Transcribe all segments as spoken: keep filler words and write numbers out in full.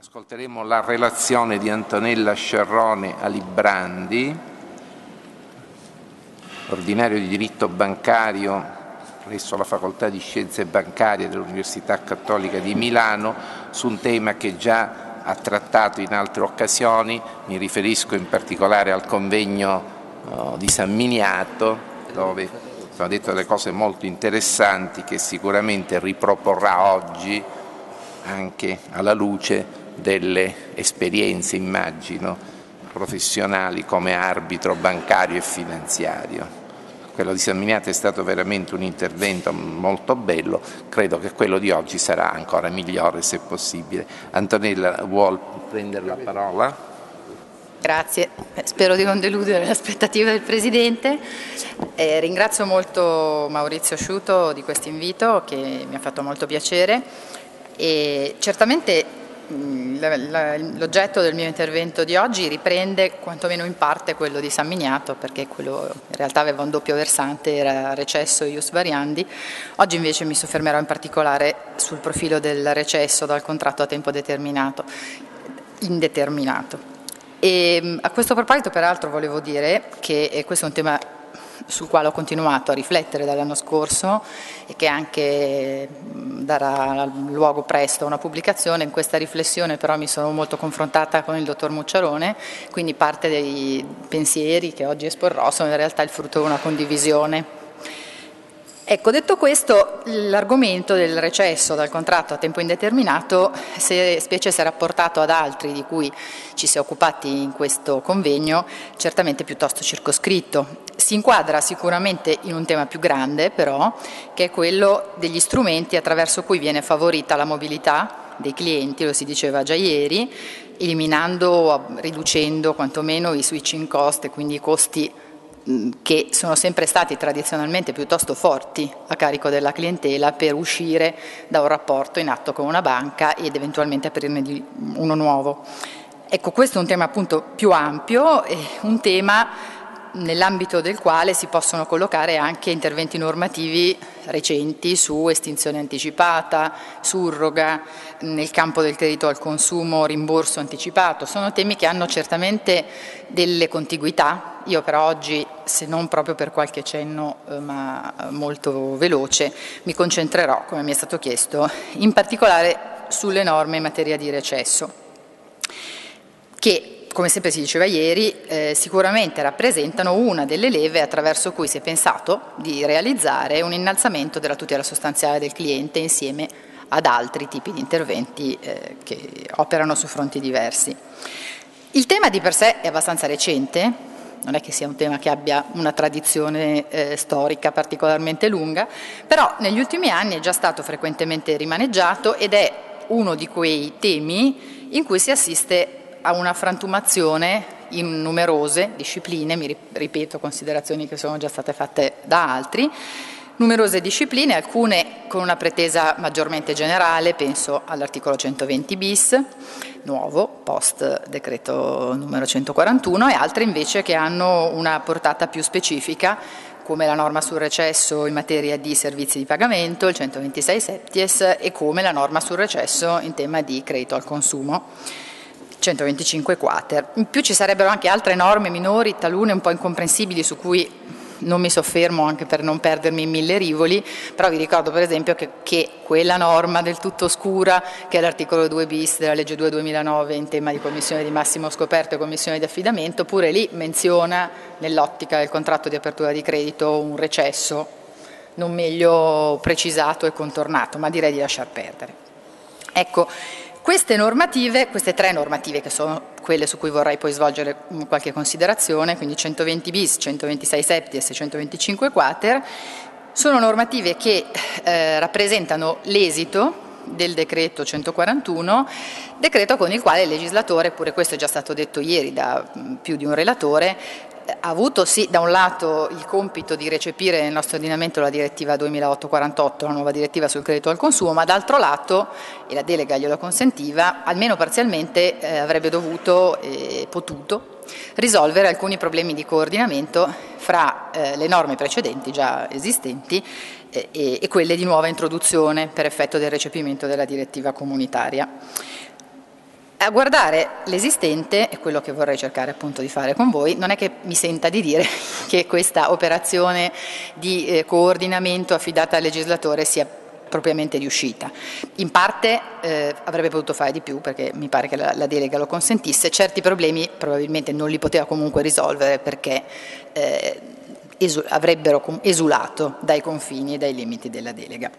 Ascolteremo la relazione di Antonella Sciarrone Alibrandi, ordinario di diritto bancario presso la Facoltà di Scienze Bancarie dell'Università Cattolica di Milano, su un tema che già ha trattato in altre occasioni. Mi riferisco in particolare al convegno uh, di San Miniato, dove sono dette delle cose molto interessanti che sicuramente riproporrà oggi anche alla luce delle esperienze, immagino, professionali come arbitro bancario e finanziario. Quello di San Miniato è stato veramente un intervento molto bello, credo che quello di oggi sarà ancora migliore se possibile. Antonella, vuol prendere la parola? Grazie, spero di non deludere le aspettative del Presidente. Eh, ringrazio molto Maurizio Asciuto di questo invito che mi ha fatto molto piacere e certamente l'oggetto del mio intervento di oggi riprende quantomeno in parte quello di San Miniato, perché quello in realtà aveva un doppio versante, era recesso e ius variandi. Oggi invece mi soffermerò in particolare sul profilo del recesso dal contratto a tempo determinato, indeterminato. E a questo proposito peraltro volevo dire che e questo è un tema sul quale ho continuato a riflettere dall'anno scorso e che anche darà luogo presto a una pubblicazione. In questa riflessione però mi sono molto confrontata con il dottor Mucciarone, quindi parte dei pensieri che oggi esporrò sono in realtà il frutto di una condivisione. Ecco, detto questo, l'argomento del recesso dal contratto a tempo indeterminato, se, specie se rapportato ad altri di cui ci si è occupati in questo convegno, certamente piuttosto circoscritto. Si inquadra sicuramente in un tema più grande, però, che è quello degli strumenti attraverso cui viene favorita la mobilità dei clienti, lo si diceva già ieri, eliminando o riducendo quantomeno i switching cost e quindi i costi che sono sempre stati tradizionalmente piuttosto forti a carico della clientela per uscire da un rapporto in atto con una banca ed eventualmente aprirne uno nuovo. Ecco, questo è un tema appunto più ampio, e un tema nell'ambito del quale si possono collocare anche interventi normativi recenti su estinzione anticipata, surroga, nel campo del credito al consumo, rimborso anticipato. Sono temi che hanno certamente delle contiguità. Io però oggi, se non proprio per qualche cenno, eh, ma molto veloce, mi concentrerò, come mi è stato chiesto, in particolare sulle norme in materia di recesso, che come sempre si diceva ieri, eh, sicuramente rappresentano una delle leve attraverso cui si è pensato di realizzare un innalzamento della tutela sostanziale del cliente insieme ad altri tipi di interventi eh, che operano su fronti diversi. Il tema di per sé è abbastanza recente, non è che sia un tema che abbia una tradizione eh, storica particolarmente lunga, però negli ultimi anni è già stato frequentemente rimaneggiato ed è uno di quei temi in cui si assiste a una frantumazione in numerose discipline, mi ripeto considerazioni che sono già state fatte da altri, numerose discipline, alcune con una pretesa maggiormente generale, penso all'articolo centoventi bis, nuovo, post decreto numero centoquarantuno, e altre invece che hanno una portata più specifica, come la norma sul recesso in materia di servizi di pagamento, il centoventisei septies, e come la norma sul recesso in tema di credito al consumo, centoventicinque quater. In più ci sarebbero anche altre norme minori, talune un po' incomprensibili, su cui non mi soffermo anche per non perdermi in mille rivoli, però vi ricordo per esempio che, che quella norma del tutto oscura, che è l'articolo due bis della legge due duemilanove in tema di commissione di massimo scoperto e commissione di affidamento, pure lì menziona nell'ottica del contratto di apertura di credito un recesso non meglio precisato e contornato, ma direi di lasciar perdere. Ecco, Queste normative, queste tre normative che sono quelle su cui vorrei poi svolgere qualche considerazione, quindi centoventi bis, centoventisei septies e centoventicinque quater, sono normative che eh, rappresentano l'esito del decreto centoquarantuno, decreto con il quale il legislatore, pure questo è già stato detto ieri da più di un relatore, ha avuto sì da un lato il compito di recepire nel nostro ordinamento la direttiva duemilaotto quarantotto, la nuova direttiva sul credito al consumo, ma d'altro lato, e la delega glielo consentiva, almeno parzialmente eh, avrebbe dovuto e potuto risolvere alcuni problemi di coordinamento fra eh, le norme precedenti già esistenti eh, e, e quelle di nuova introduzione per effetto del recepimento della direttiva comunitaria. A guardare l'esistente, e quello che vorrei cercare appunto di fare con voi, non è che mi senta di dire che questa operazione di eh, coordinamento affidata al legislatore sia propriamente riuscita. In parte eh, avrebbe potuto fare di più, perché mi pare che la, la delega lo consentisse. Certi problemi probabilmente non li poteva comunque risolvere, perché eh, esu- avrebbero esulato dai confini e dai limiti della delega.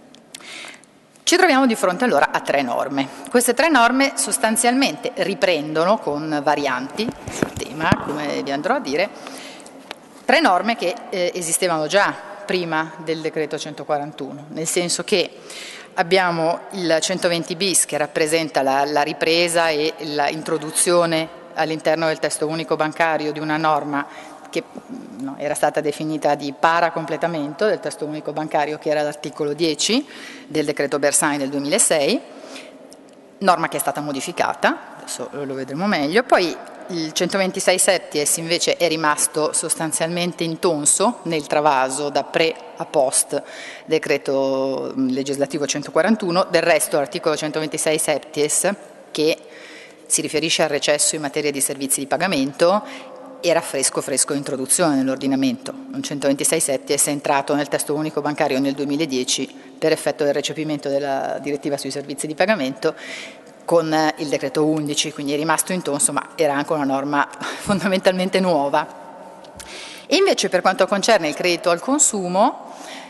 Ci troviamo di fronte allora a tre norme. Queste tre norme sostanzialmente riprendono, con varianti sul tema, come vi andrò a dire, tre norme che eh, esistevano già prima del decreto centoquarantuno, nel senso che abbiamo il centoventi bis che rappresenta la, la ripresa e l'introduzione all'interno del testo unico bancario di una norma che no, era stata definita di paracompletamento del testo unico bancario, che era l'articolo dieci del decreto Bersani del duemilasei, norma che è stata modificata, adesso lo vedremo meglio. Poi il centoventisei septies invece è rimasto sostanzialmente intonso nel travaso da pre a post decreto legislativo centoquarantuno. Del resto l'articolo centoventisei septies, che si riferisce al recesso in materia di servizi di pagamento, era fresco fresco introduzione nell'ordinamento. Un centoventisei septies è entrato nel testo unico bancario nel duemiladieci per effetto del recepimento della direttiva sui servizi di pagamento con il decreto undici, quindi è rimasto intonso, ma era anche una norma fondamentalmente nuova. E invece per quanto concerne il credito al consumo,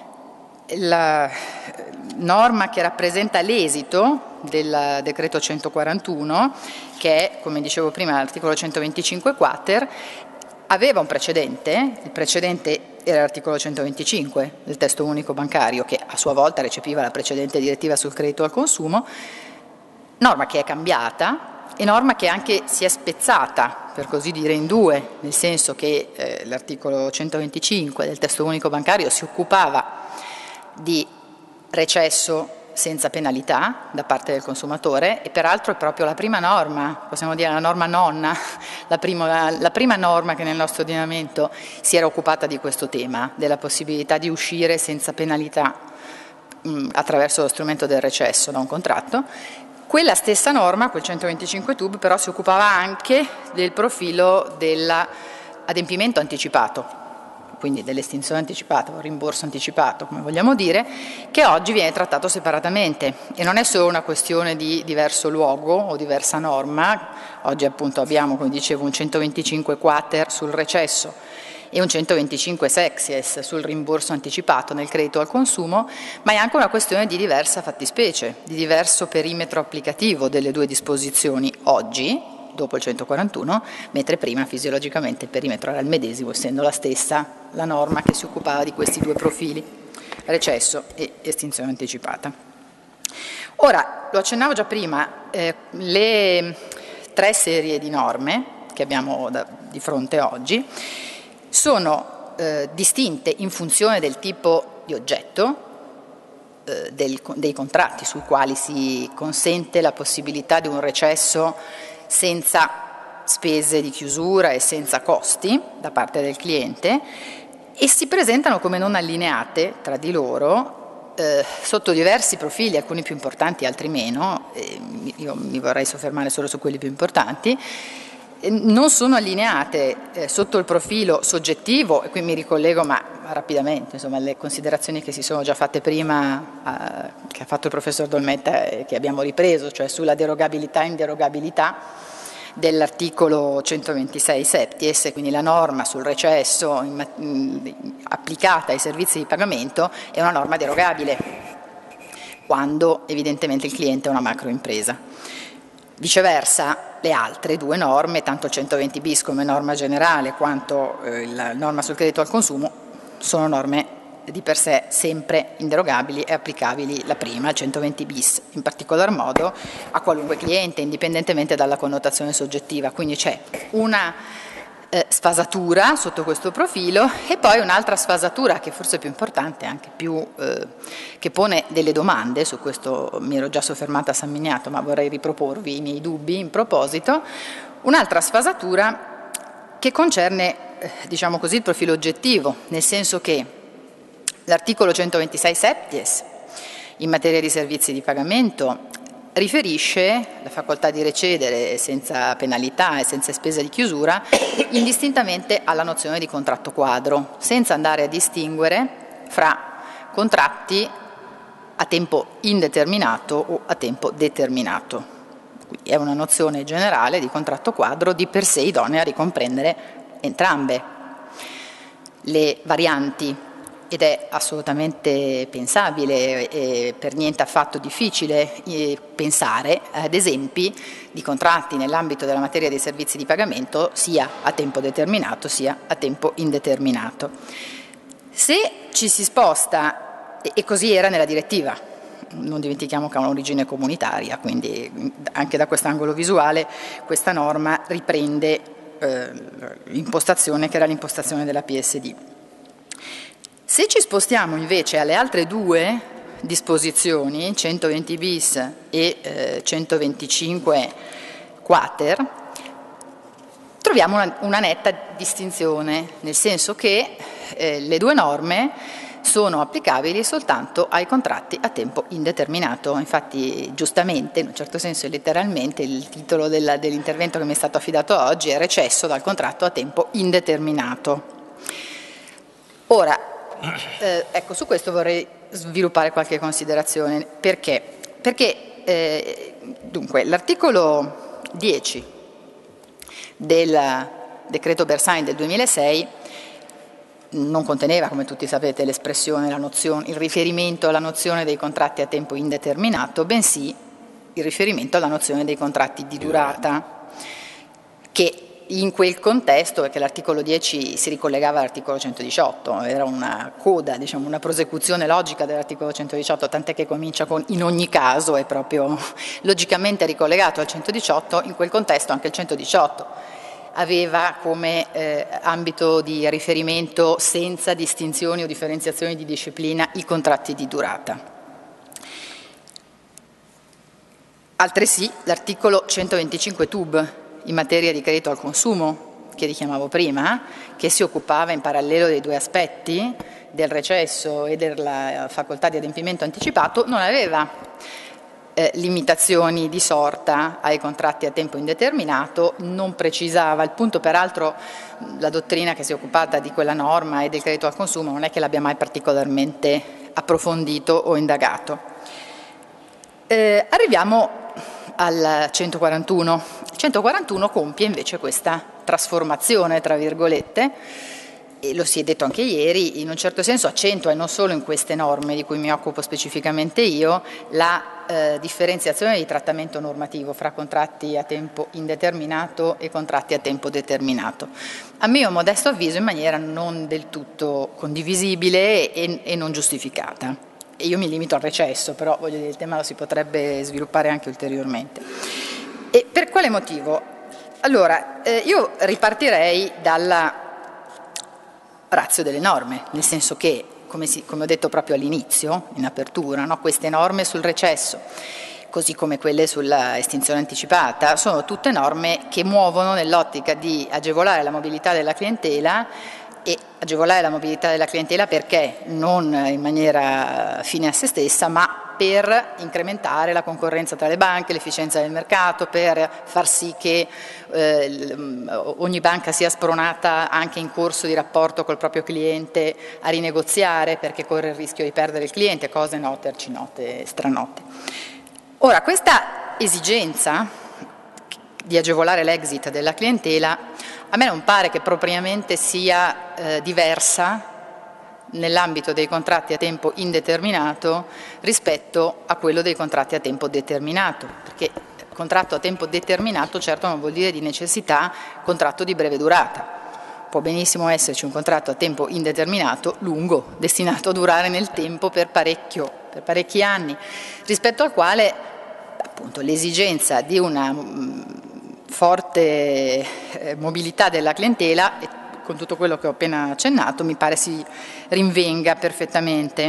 la norma che rappresenta l'esito del decreto centoquarantuno, che è, come dicevo prima, l'articolo centoventicinque quater, aveva un precedente. Il precedente era l'articolo centoventicinque del testo unico bancario, che a sua volta recepiva la precedente direttiva sul credito al consumo, norma che è cambiata e norma che anche si è spezzata, per così dire, in due, nel senso che eh, l'articolo centoventicinque del testo unico bancario si occupava di recesso senza penalità da parte del consumatore, e peraltro è proprio la prima norma, possiamo dire la norma nonna, la prima, la prima norma che nel nostro ordinamento si era occupata di questo tema, della possibilità di uscire senza penalità mh, attraverso lo strumento del recesso da un contratto. Quella stessa norma, quel centoventicinque tub, però si occupava anche del profilo dell'adempimento anticipato, quindi dell'estinzione anticipata o rimborso anticipato, come vogliamo dire, che oggi viene trattato separatamente, e non è solo una questione di diverso luogo o diversa norma. Oggi appunto abbiamo, come dicevo, un centoventicinque quater sul recesso e un centoventicinque sexies sul rimborso anticipato nel credito al consumo, ma è anche una questione di diversa fattispecie, di diverso perimetro applicativo delle due disposizioni oggi, dopo il centoquarantuno, mentre prima fisiologicamente il perimetro era il medesimo, essendo la stessa la norma che si occupava di questi due profili, recesso e estinzione anticipata. Ora, lo accennavo già prima, eh, le tre serie di norme che abbiamo da, di fronte oggi sono eh, distinte in funzione del tipo di oggetto eh, del, dei contratti sui quali si consente la possibilità di un recesso senza spese di chiusura e senza costi da parte del cliente, e si presentano come non allineate tra di loro eh, sotto diversi profili, alcuni più importanti, altri meno. Eh, io mi vorrei soffermare solo su quelli più importanti. Eh, non sono allineate eh, sotto il profilo soggettivo, e qui mi ricollego ma rapidamente insomma alle considerazioni che si sono già fatte prima, eh, che ha fatto il professor Dolmetta e che abbiamo ripreso, cioè sulla derogabilità e inderogabilità dell'articolo centoventisei septies, quindi la norma sul recesso in, in, applicata ai servizi di pagamento è una norma derogabile quando evidentemente il cliente è una macroimpresa. Viceversa, le altre due norme, tanto il centoventi bis come norma generale quanto eh, la norma sul credito al consumo, sono norme di per sé sempre inderogabili e applicabili, la prima, il centoventi bis, in particolar modo a qualunque cliente, indipendentemente dalla connotazione soggettiva. Quindi c'è una eh, sfasatura sotto questo profilo, e poi un'altra sfasatura che forse è più importante, anche più eh, che pone delle domande. Su questo mi ero già soffermata a San Miniato, ma vorrei riproporvi i miei dubbi in proposito. Un'altra sfasatura che concerne, eh, diciamo così, il profilo oggettivo, nel senso che l'articolo centoventisei septies in materia di servizi di pagamento riferisce la facoltà di recedere senza penalità e senza spesa di chiusura indistintamente alla nozione di contratto quadro, senza andare a distinguere fra contratti a tempo indeterminato o a tempo determinato. Quindi è una nozione generale di contratto quadro di per sé idonea a ricomprendere entrambe le varianti, ed è assolutamente pensabile e per niente affatto difficile pensare ad esempi di contratti nell'ambito della materia dei servizi di pagamento sia a tempo determinato sia a tempo indeterminato. Se ci si sposta, e così era nella direttiva, non dimentichiamo che ha un'origine comunitaria, quindi anche da quest'angolo visuale questa norma riprende eh, l'impostazione che era l'impostazione della P S D. Se ci spostiamo invece alle altre due disposizioni, centoventi bis e eh, centoventicinque quater, troviamo una, una netta distinzione, nel senso che eh, le due norme sono applicabili soltanto ai contratti a tempo indeterminato. Infatti, giustamente, in un certo senso e letteralmente, il titolo della, dell'intervento che mi è stato affidato oggi è recesso dal contratto a tempo indeterminato. Ora, Eh, ecco, su questo vorrei sviluppare qualche considerazione. Perché? Perché eh, dunque, l'articolo dieci del decreto Bersani del duemilasei non conteneva, come tutti sapete, l'espressione, la nozione, il riferimento alla nozione dei contratti a tempo indeterminato, bensì il riferimento alla nozione dei contratti di durata, che in quel contesto, perché l'articolo dieci si ricollegava all'articolo centodiciotto, era una coda, diciamo, una prosecuzione logica dell'articolo centodiciotto, tant'è che comincia con in ogni caso, è proprio logicamente ricollegato al centodiciotto, in quel contesto anche il centodiciotto aveva come eh, ambito di riferimento senza distinzioni o differenziazioni di disciplina i contratti di durata. Altresì l'articolo centoventicinque tub in materia di credito al consumo, che richiamavo prima, che si occupava in parallelo dei due aspetti, del recesso e della facoltà di adempimento anticipato, non aveva eh, limitazioni di sorta ai contratti a tempo indeterminato, non precisava, il punto peraltro la dottrina che si è occupata di quella norma e del credito al consumo non è che l'abbia mai particolarmente approfondito o indagato. Eh, arriviamo al centoquarantuno. Il centoquarantuno compie invece questa trasformazione, tra virgolette, e lo si è detto anche ieri, in un certo senso accentua, e non solo in queste norme di cui mi occupo specificamente io, la eh, differenziazione di trattamento normativo fra contratti a tempo indeterminato e contratti a tempo determinato. A mio modesto avviso in maniera non del tutto condivisibile e, e non giustificata. E io mi limito al recesso, però voglio dire, il tema lo si potrebbe sviluppare anche ulteriormente. E per quale motivo? Allora, eh, io ripartirei dalla ratio delle norme, nel senso che, come, si, come ho detto proprio all'inizio, in apertura, no, queste norme sul recesso, così come quelle sulla estinzione anticipata, sono tutte norme che muovono nell'ottica di agevolare la mobilità della clientela e agevolare la mobilità della clientela perché non in maniera fine a se stessa, ma per incrementare la concorrenza tra le banche, l'efficienza del mercato, per far sì che eh, ogni banca sia spronata anche in corso di rapporto col proprio cliente a rinegoziare perché corre il rischio di perdere il cliente, cose note, arcinote, stranote. Ora, questa esigenza di agevolare l'exit della clientela a me non pare che propriamente sia eh, diversa nell'ambito dei contratti a tempo indeterminato rispetto a quello dei contratti a tempo determinato, perché contratto a tempo determinato certo non vuol dire di necessità contratto di breve durata. Può benissimo esserci un contratto a tempo indeterminato lungo, destinato a durare nel tempo per parecchio, per parecchi anni, rispetto al quale appunto l'esigenza di una mh, forte eh, mobilità della clientela, e con tutto quello che ho appena accennato, mi pare si rinvenga perfettamente.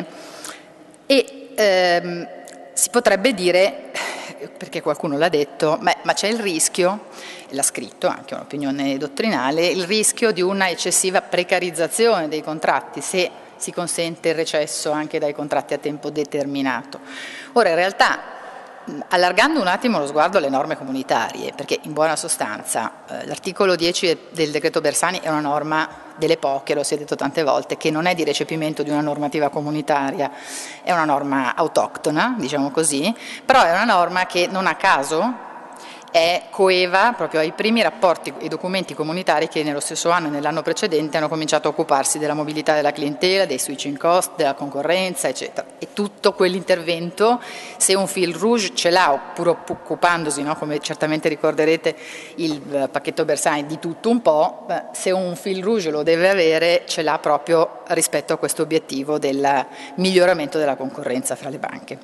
E ehm, si potrebbe dire, perché qualcuno l'ha detto, ma, ma c'è il rischio, e l'ha scritto anche un'opinione dottrinale, il rischio di una eccessiva precarizzazione dei contratti se si consente il recesso anche dai contratti a tempo determinato. Ora, in realtà, allargando un attimo lo sguardo alle norme comunitarie, perché in buona sostanza eh, l'articolo dieci del decreto Bersani è una norma delle poche, lo si è detto tante volte, che non è di recepimento di una normativa comunitaria, è una norma autoctona, diciamo così, però è una norma che non a caso è coeva proprio ai primi rapporti e documenti comunitari che nello stesso anno e nell'anno precedente hanno cominciato a occuparsi della mobilità della clientela, dei switching cost, della concorrenza, eccetera. E tutto quell'intervento, se un fil rouge ce l'ha, pur occupandosi, no, come certamente ricorderete, il pacchetto Bersani di tutto un po', beh, se un fil rouge lo deve avere, ce l'ha proprio rispetto a questo obiettivo del miglioramento della concorrenza fra le banche.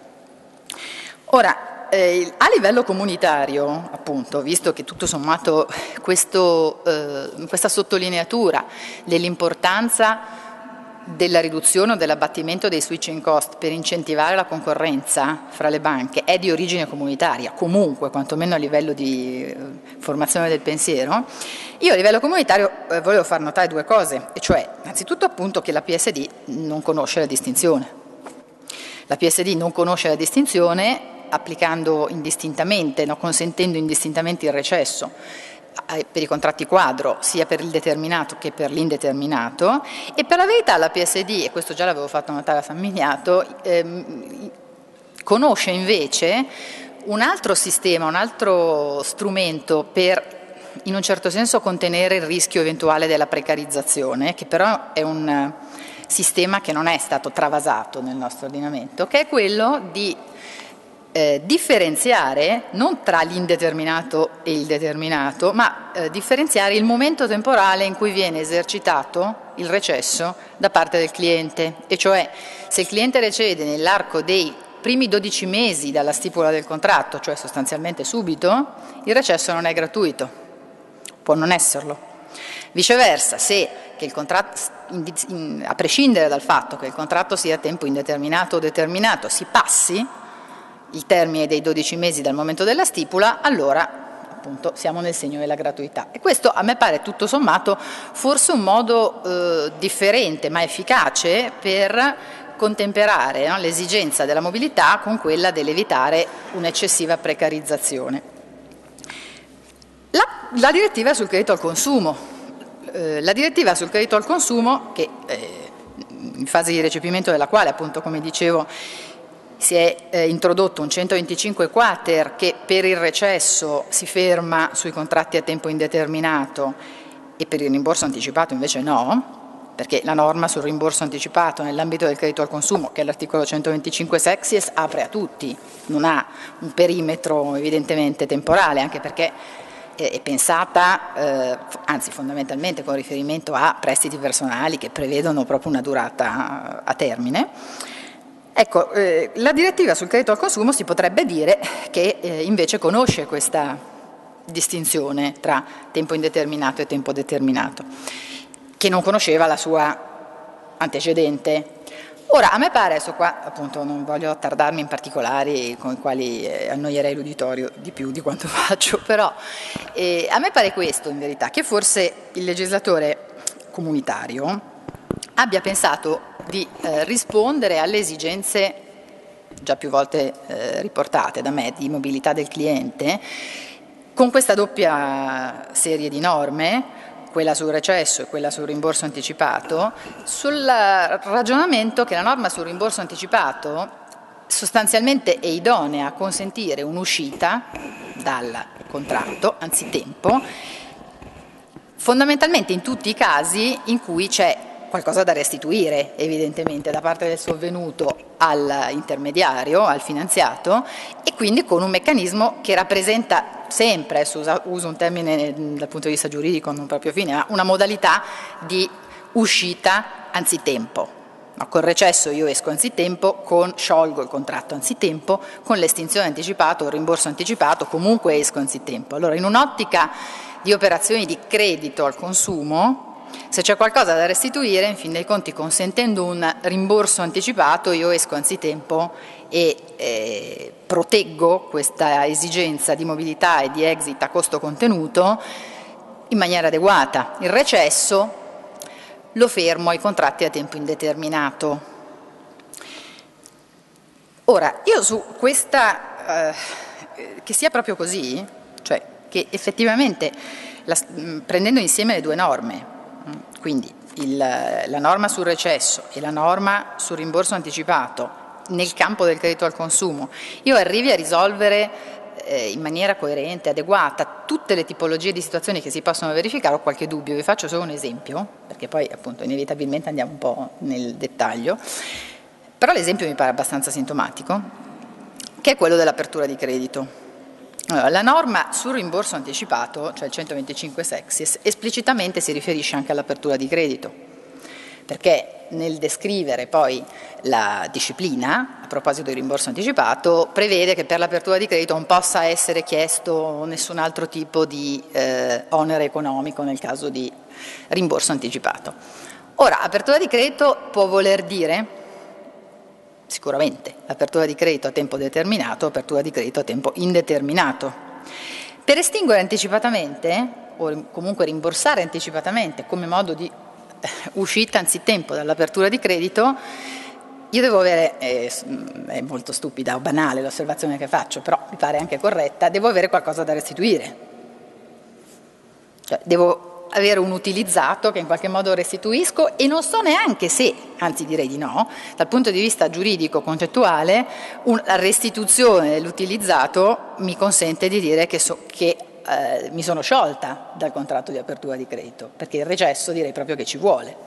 Ora, Eh, a livello comunitario, appunto, visto che tutto sommato questo, eh, questa sottolineatura dell'importanza della riduzione o dell'abbattimento dei switching cost per incentivare la concorrenza fra le banche è di origine comunitaria, comunque, quantomeno a livello di eh, formazione del pensiero, io a livello comunitario eh, volevo far notare due cose, e cioè, innanzitutto appunto che la P S D non conosce la distinzione. La P S D non conosce la distinzione applicando indistintamente, no, consentendo indistintamente il recesso per i contratti quadro sia per il determinato che per l'indeterminato, e per la verità la P S D, e questo già l'avevo fatto notare a San Miniato, ehm, conosce invece un altro sistema, un altro strumento per in un certo senso contenere il rischio eventuale della precarizzazione, che però è un sistema che non è stato travasato nel nostro ordinamento, che è quello di Eh, differenziare non tra l'indeterminato e il determinato, ma eh, differenziare il momento temporale in cui viene esercitato il recesso da parte del cliente, e cioè se il cliente recede nell'arco dei primi dodici mesi dalla stipula del contratto, cioè sostanzialmente subito, il recesso non è gratuito, può non esserlo. Viceversa, se che il contratto, a prescindere dal fatto che il contratto sia a tempo indeterminato o determinato, si passi il termine dei dodici mesi dal momento della stipula, allora appunto siamo nel segno della gratuità. E questo a me pare tutto sommato forse un modo eh, differente ma efficace per contemperare, no, l'esigenza della mobilità con quella dell'evitare un'eccessiva precarizzazione. La, la direttiva sul credito al consumo. Eh, la direttiva sul credito al consumo, che eh, in fase di recepimento della quale, appunto, come dicevo, si è eh, introdotto un centoventicinque quater che per il recesso si ferma sui contratti a tempo indeterminato e per il rimborso anticipato invece no, perché la norma sul rimborso anticipato nell'ambito del credito al consumo, che è l'articolo centoventicinque sexies, apre a tutti, non ha un perimetro evidentemente temporale, anche perché è pensata, eh, anzi fondamentalmente con riferimento a prestiti personali che prevedono proprio una durata a termine. Ecco, eh, la direttiva sul credito al consumo si potrebbe dire che eh, invece conosce questa distinzione tra tempo indeterminato e tempo determinato, che non conosceva la sua antecedente. Ora, a me pare, adesso qua appunto non voglio attardarmi in particolari con i quali eh, annoierei l'uditorio di più di quanto faccio, però eh, a me pare questo in verità, che forse il legislatore comunitario abbia pensato di eh, rispondere alle esigenze già più volte eh, riportate da me di mobilità del cliente con questa doppia serie di norme, quella sul recesso e quella sul rimborso anticipato, sul ragionamento che la norma sul rimborso anticipato sostanzialmente è idonea a consentire un'uscita dal contratto anzitempo, fondamentalmente in tutti i casi in cui c'è qualcosa da restituire evidentemente da parte del sovvenuto all'intermediario, al finanziato, e quindi con un meccanismo che rappresenta sempre, uso un termine dal punto di vista giuridico non proprio fine, ma una modalità di uscita anzitempo. No, col recesso io esco anzitempo, con sciolgo il contratto anzitempo, con l'estinzione anticipata o il rimborso anticipato comunque esco anzitempo. Allora, in un'ottica di operazioni di credito al consumo, se c'è qualcosa da restituire, in fin dei conti, consentendo un rimborso anticipato, io esco anzitempo e eh, proteggo questa esigenza di mobilità e di exit a costo contenuto in maniera adeguata. Il recesso lo fermo ai contratti a tempo indeterminato. Ora, io su questa eh, che sia proprio così, cioè che effettivamente la, prendendo insieme le due norme, quindi il, la norma sul recesso e la norma sul rimborso anticipato nel campo del credito al consumo, io arrivi a risolvere eh, in maniera coerente, adeguata, tutte le tipologie di situazioni che si possono verificare, ho qualche dubbio. Vi faccio solo un esempio, perché poi appunto inevitabilmente andiamo un po' nel dettaglio, però l'esempio mi pare abbastanza sintomatico, che è quello dell'apertura di credito. Allora, la norma sul rimborso anticipato, cioè il centoventicinque sexies, esplicitamente si riferisce anche all'apertura di credito, perché nel descrivere poi la disciplina, a proposito del rimborso anticipato, prevede che per l'apertura di credito non possa essere chiesto nessun altro tipo di eh, onere economico nel caso di rimborso anticipato. Ora, apertura di credito può voler dire sicuramente apertura di credito a tempo determinato, apertura di credito a tempo indeterminato. Per estinguere anticipatamente, o comunque rimborsare anticipatamente come modo di uscita anzitempo dall'apertura di credito, io devo avere, eh, è molto stupida o banale l'osservazione che faccio, però mi pare anche corretta, devo avere qualcosa da restituire. Cioè, devo avere un utilizzato che in qualche modo restituisco e non so neanche se, anzi direi di no, dal punto di vista giuridico concettuale, una restituzione dell'utilizzato mi consente di dire che, so, che eh, mi sono sciolta dal contratto di apertura di credito, perché il recesso direi proprio che ci vuole.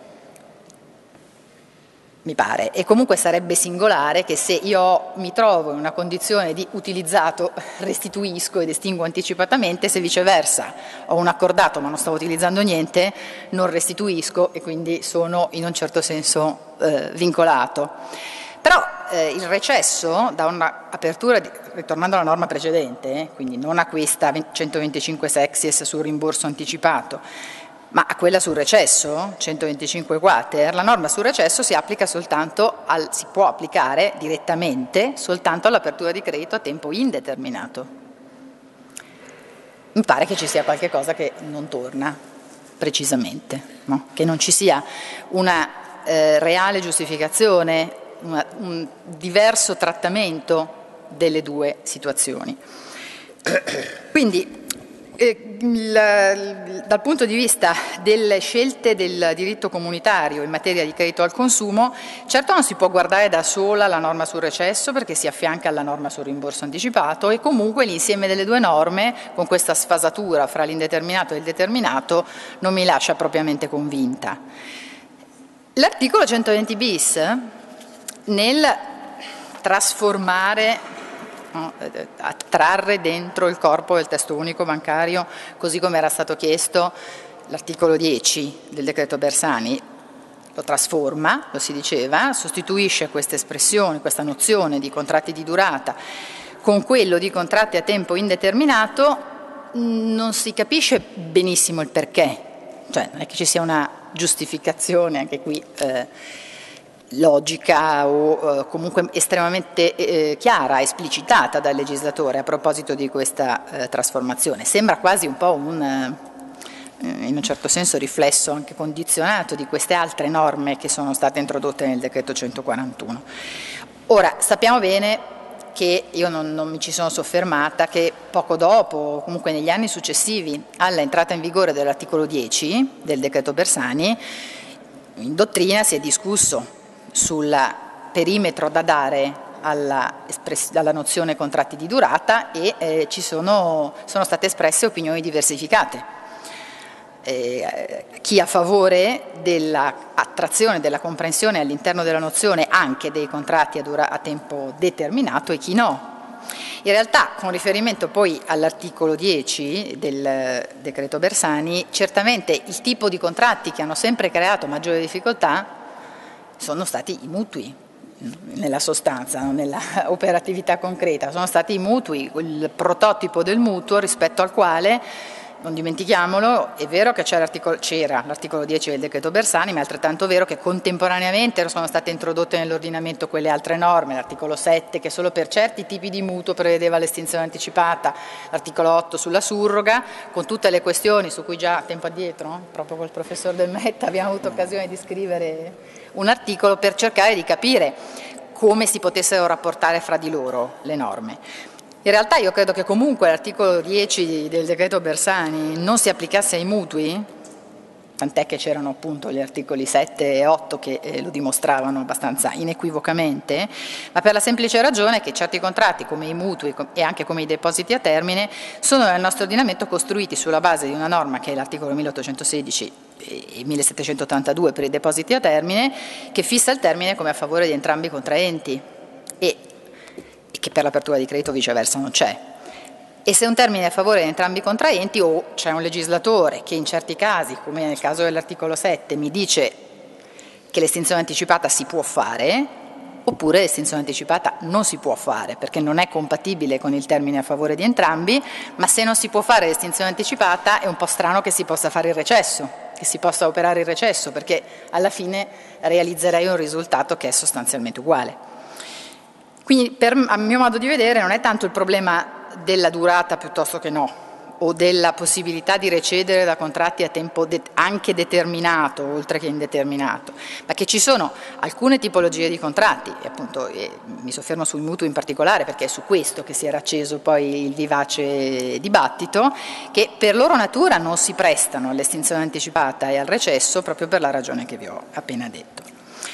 Mi pare, e comunque sarebbe singolare che se io mi trovo in una condizione di utilizzato restituisco ed estinguo anticipatamente, se viceversa ho un accordato ma non sto utilizzando niente, non restituisco e quindi sono in un certo senso eh, vincolato. Però eh, il recesso da un'apertura, di, ritornando alla norma precedente, eh, quindi non a questa centoventicinque sexies sul rimborso anticipato, ma a quella sul recesso, centoventicinque quater, la norma sul recesso si applica soltanto al, si può applicare direttamente soltanto all'apertura di credito a tempo indeterminato. Mi pare che ci sia qualche cosa che non torna precisamente, no? Che non ci sia una eh, reale giustificazione, una, un diverso trattamento delle due situazioni. Quindi, Il, dal punto di vista delle scelte del diritto comunitario in materia di credito al consumo, certo non si può guardare da sola la norma sul recesso perché si affianca alla norma sul rimborso anticipato e comunque l'insieme delle due norme, con questa sfasatura fra l'indeterminato e il determinato, non mi lascia propriamente convinta. L'articolo centoventi bis, nel trasformare, no, attrarre dentro il corpo del testo unico bancario, così come era stato chiesto, l'articolo dieci del decreto Bersani, lo trasforma, lo si diceva, sostituisce questa espressione, questa nozione di contratti di durata con quello di contratti a tempo indeterminato. Non si capisce benissimo il perché, cioè non è che ci sia una giustificazione anche qui eh, logica o eh, comunque estremamente eh, chiara, esplicitata dal legislatore a proposito di questa eh, trasformazione. Sembra quasi un po' un, eh, in un certo senso, riflesso anche condizionato di queste altre norme che sono state introdotte nel decreto centoquarantuno. Ora, sappiamo bene che io non, non mi ci sono soffermata, che poco dopo, comunque negli anni successivi all'entrata in vigore dell'articolo dieci del decreto Bersani, in dottrina si è discusso sul perimetro da dare alla, alla nozione contratti di durata e eh, ci sono, sono state espresse opinioni diversificate. Eh, chi a favore dell'attrazione, della comprensione all'interno della nozione anche dei contratti a, dura, a tempo determinato e chi no. In realtà, con riferimento poi all'articolo dieci del decreto Bersani, certamente il tipo di contratti che hanno sempre creato maggiore difficoltà sono stati i mutui, nella sostanza, non nella operatività concreta, sono stati i mutui, il prototipo del mutuo rispetto al quale, non dimentichiamolo, è vero che c'era l'articolo, c'era l'articolo dieci del decreto Bersani, ma è altrettanto vero che contemporaneamente sono state introdotte nell'ordinamento quelle altre norme, l'articolo sette che solo per certi tipi di mutuo prevedeva l'estinzione anticipata, l'articolo otto sulla surroga, con tutte le questioni su cui già tempo addietro, proprio col professor Del Metta, abbiamo avuto occasione di scrivere un articolo per cercare di capire come si potessero rapportare fra di loro le norme. In realtà io credo che comunque l'articolo dieci del decreto Bersani non si applicasse ai mutui, tant'è che c'erano appunto gli articoli sette e otto che eh, lo dimostravano abbastanza inequivocamente, ma per la semplice ragione che certi contratti come i mutui e anche come i depositi a termine sono nel nostro ordinamento costruiti sulla base di una norma che è l'articolo milleottocentosedici e millesettecentottantadue per i depositi a termine, che fissa il termine come a favore di entrambi i contraenti e, e che per l'apertura di credito viceversa non c'è. E se un termine è a favore di entrambi i contraenti o c'è un legislatore che in certi casi, come nel caso dell'articolo sette, mi dice che l'estinzione anticipata si può fare, oppure l'estinzione anticipata non si può fare perché non è compatibile con il termine a favore di entrambi, ma se non si può fare l'estinzione anticipata è un po' strano che si possa fare il recesso, che si possa operare il recesso, perché alla fine realizzerei un risultato che è sostanzialmente uguale. Quindi per, a mio modo di vedere non è tanto il problema della durata piuttosto che no, o della possibilità di recedere da contratti a tempo de- anche determinato oltre che indeterminato, ma che ci sono alcune tipologie di contratti, e appunto eh, mi soffermo sui mutui in particolare perché è su questo che si era acceso poi il vivace dibattito, che per loro natura non si prestano all'estinzione anticipata e al recesso proprio per la ragione che vi ho appena detto.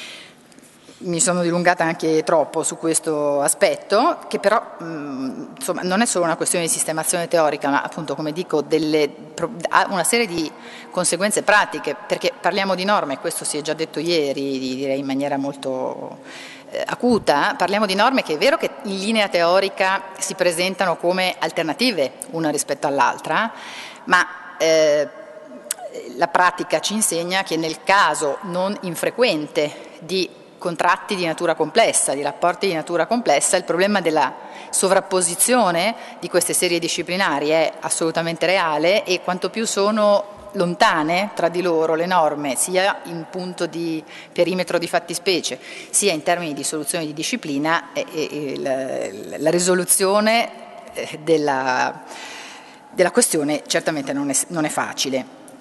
Mi sono dilungata anche troppo su questo aspetto, che però mh, insomma, non è solo una questione di sistemazione teorica, ma appunto, come dico, delle, ha una serie di conseguenze pratiche, perché parliamo di norme, e questo si è già detto ieri, direi in maniera molto eh, acuta, parliamo di norme che è vero che in linea teorica si presentano come alternative una rispetto all'altra, ma eh, la pratica ci insegna che nel caso non infrequente di contratti di natura complessa, di rapporti di natura complessa, il problema della sovrapposizione di queste serie disciplinari è assolutamente reale, e quanto più sono lontane tra di loro le norme, sia in punto di perimetro di fattispecie, sia in termini di soluzione di disciplina, e, e, la, la risoluzione della, della questione certamente non è, non è facile.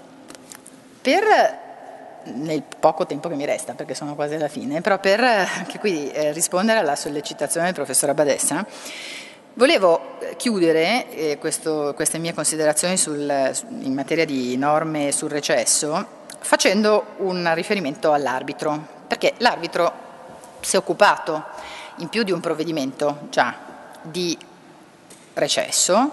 Per nel poco tempo che mi resta, perché sono quasi alla fine, però per anche qui eh, rispondere alla sollecitazione del professor Abadessa, volevo chiudere eh, questo, queste mie considerazioni sul, in materia di norme sul recesso facendo un riferimento all'arbitro, perché l'arbitro si è occupato in più di un provvedimento già di recesso,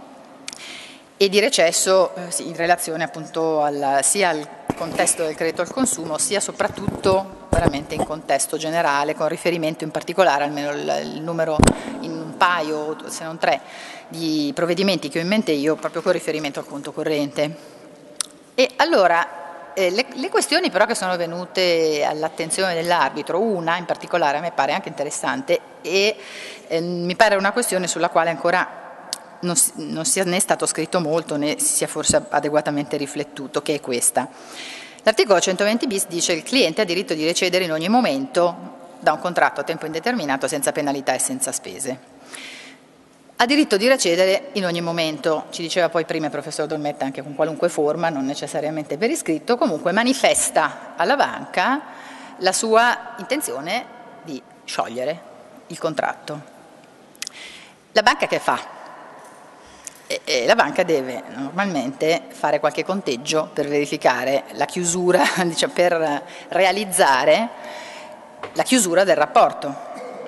e di recesso eh, in relazione appunto al, sia al contesto del credito al consumo, sia soprattutto veramente in contesto generale, con riferimento in particolare, almeno il, il numero, in un paio, se non tre, di provvedimenti che ho in mente io, proprio con riferimento al conto corrente. E allora, eh, le, le questioni però che sono venute all'attenzione dell'arbitro, una in particolare a me pare anche interessante, e eh, mi pare una questione sulla quale ancora non, non sia né stato scritto molto né si sia forse adeguatamente riflettuto, che è questa. L'articolo centoventi bis dice che il cliente ha diritto di recedere in ogni momento da un contratto a tempo indeterminato senza penalità e senza spese. Ha diritto di recedere in ogni momento, ci diceva poi prima il professor Dolmetta, anche con qualunque forma, non necessariamente per iscritto, comunque manifesta alla banca la sua intenzione di sciogliere il contratto. La banca che fa? E la banca deve normalmente fare qualche conteggio per verificare la chiusura, diciamo, per realizzare la chiusura del rapporto.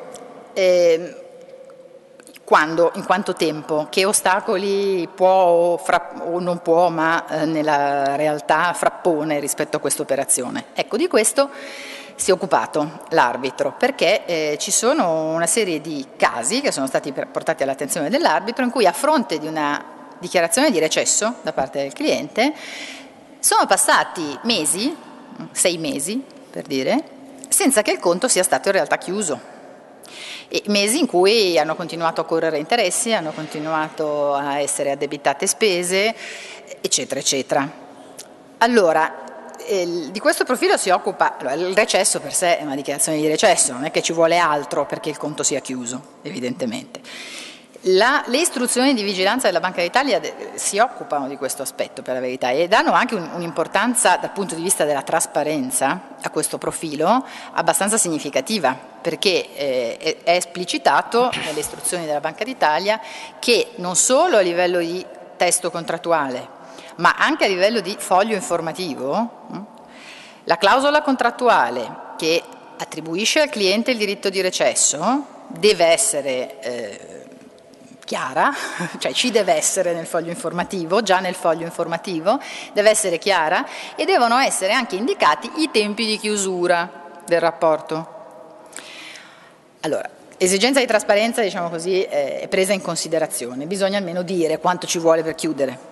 E quando, in quanto tempo, che ostacoli può o, fra, o non può, ma eh, nella realtà frappone rispetto a questa operazione. Ecco, di questo si è occupato l'arbitro, perché eh, ci sono una serie di casi che sono stati portati all'attenzione dell'arbitro in cui, a fronte di una dichiarazione di recesso da parte del cliente, sono passati mesi, sei mesi per dire, senza che il conto sia stato in realtà chiuso. E mesi in cui hanno continuato a correre interessi, hanno continuato a essere addebitate spese, eccetera, eccetera. Allora, di questo profilo si occupa, il recesso per sé è una dichiarazione di recesso, non è che ci vuole altro perché il conto sia chiuso, evidentemente. La, le istruzioni di vigilanza della Banca d'Italia si occupano di questo aspetto, per la verità, e danno anche un, un'importanza dal punto di vista della trasparenza a questo profilo abbastanza significativa, perché eh, è, è esplicitato nelle istruzioni della Banca d'Italia che non solo a livello di testo contrattuale, ma anche a livello di foglio informativo, la clausola contrattuale che attribuisce al cliente il diritto di recesso deve essere eh, chiara, cioè ci deve essere nel foglio informativo, già nel foglio informativo, deve essere chiara e devono essere anche indicati i tempi di chiusura del rapporto. Allora, esigenza di trasparenza, diciamo così, è presa in considerazione, bisogna almeno dire quanto ci vuole per chiudere.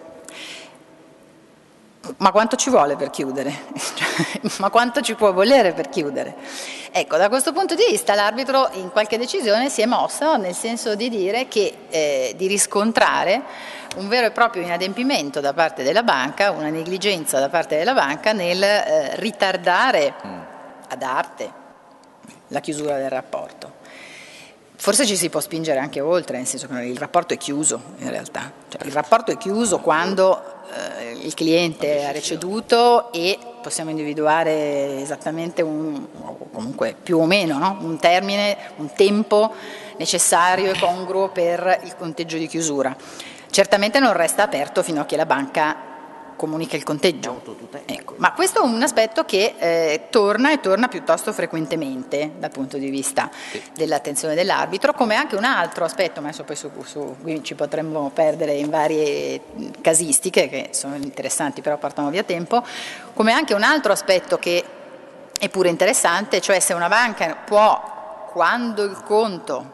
Ma quanto ci vuole per chiudere? Ma quanto ci può volere per chiudere? Ecco, da questo punto di vista l'arbitro in qualche decisione si è mosso nel senso di dire che, eh, di riscontrare un vero e proprio inadempimento da parte della banca, una negligenza da parte della banca nel eh, ritardare ad arte la chiusura del rapporto. Forse ci si può spingere anche oltre, nel senso che il rapporto è chiuso in realtà, cioè, il rapporto è chiuso quando eh, il cliente ha receduto e possiamo individuare esattamente un, o comunque più o meno, no? un termine, un tempo necessario e congruo per il conteggio di chiusura. Certamente non resta aperto fino a che la banca comunica il conteggio. Ecco. Ma questo è un aspetto che eh, torna e torna piuttosto frequentemente dal punto di vista dell'attenzione dell'arbitro, come anche un altro aspetto, ma adesso poi su, su qui ci potremmo perdere in varie casistiche che sono interessanti però portano via tempo, come anche un altro aspetto che è pure interessante, cioè se una banca può, quando il conto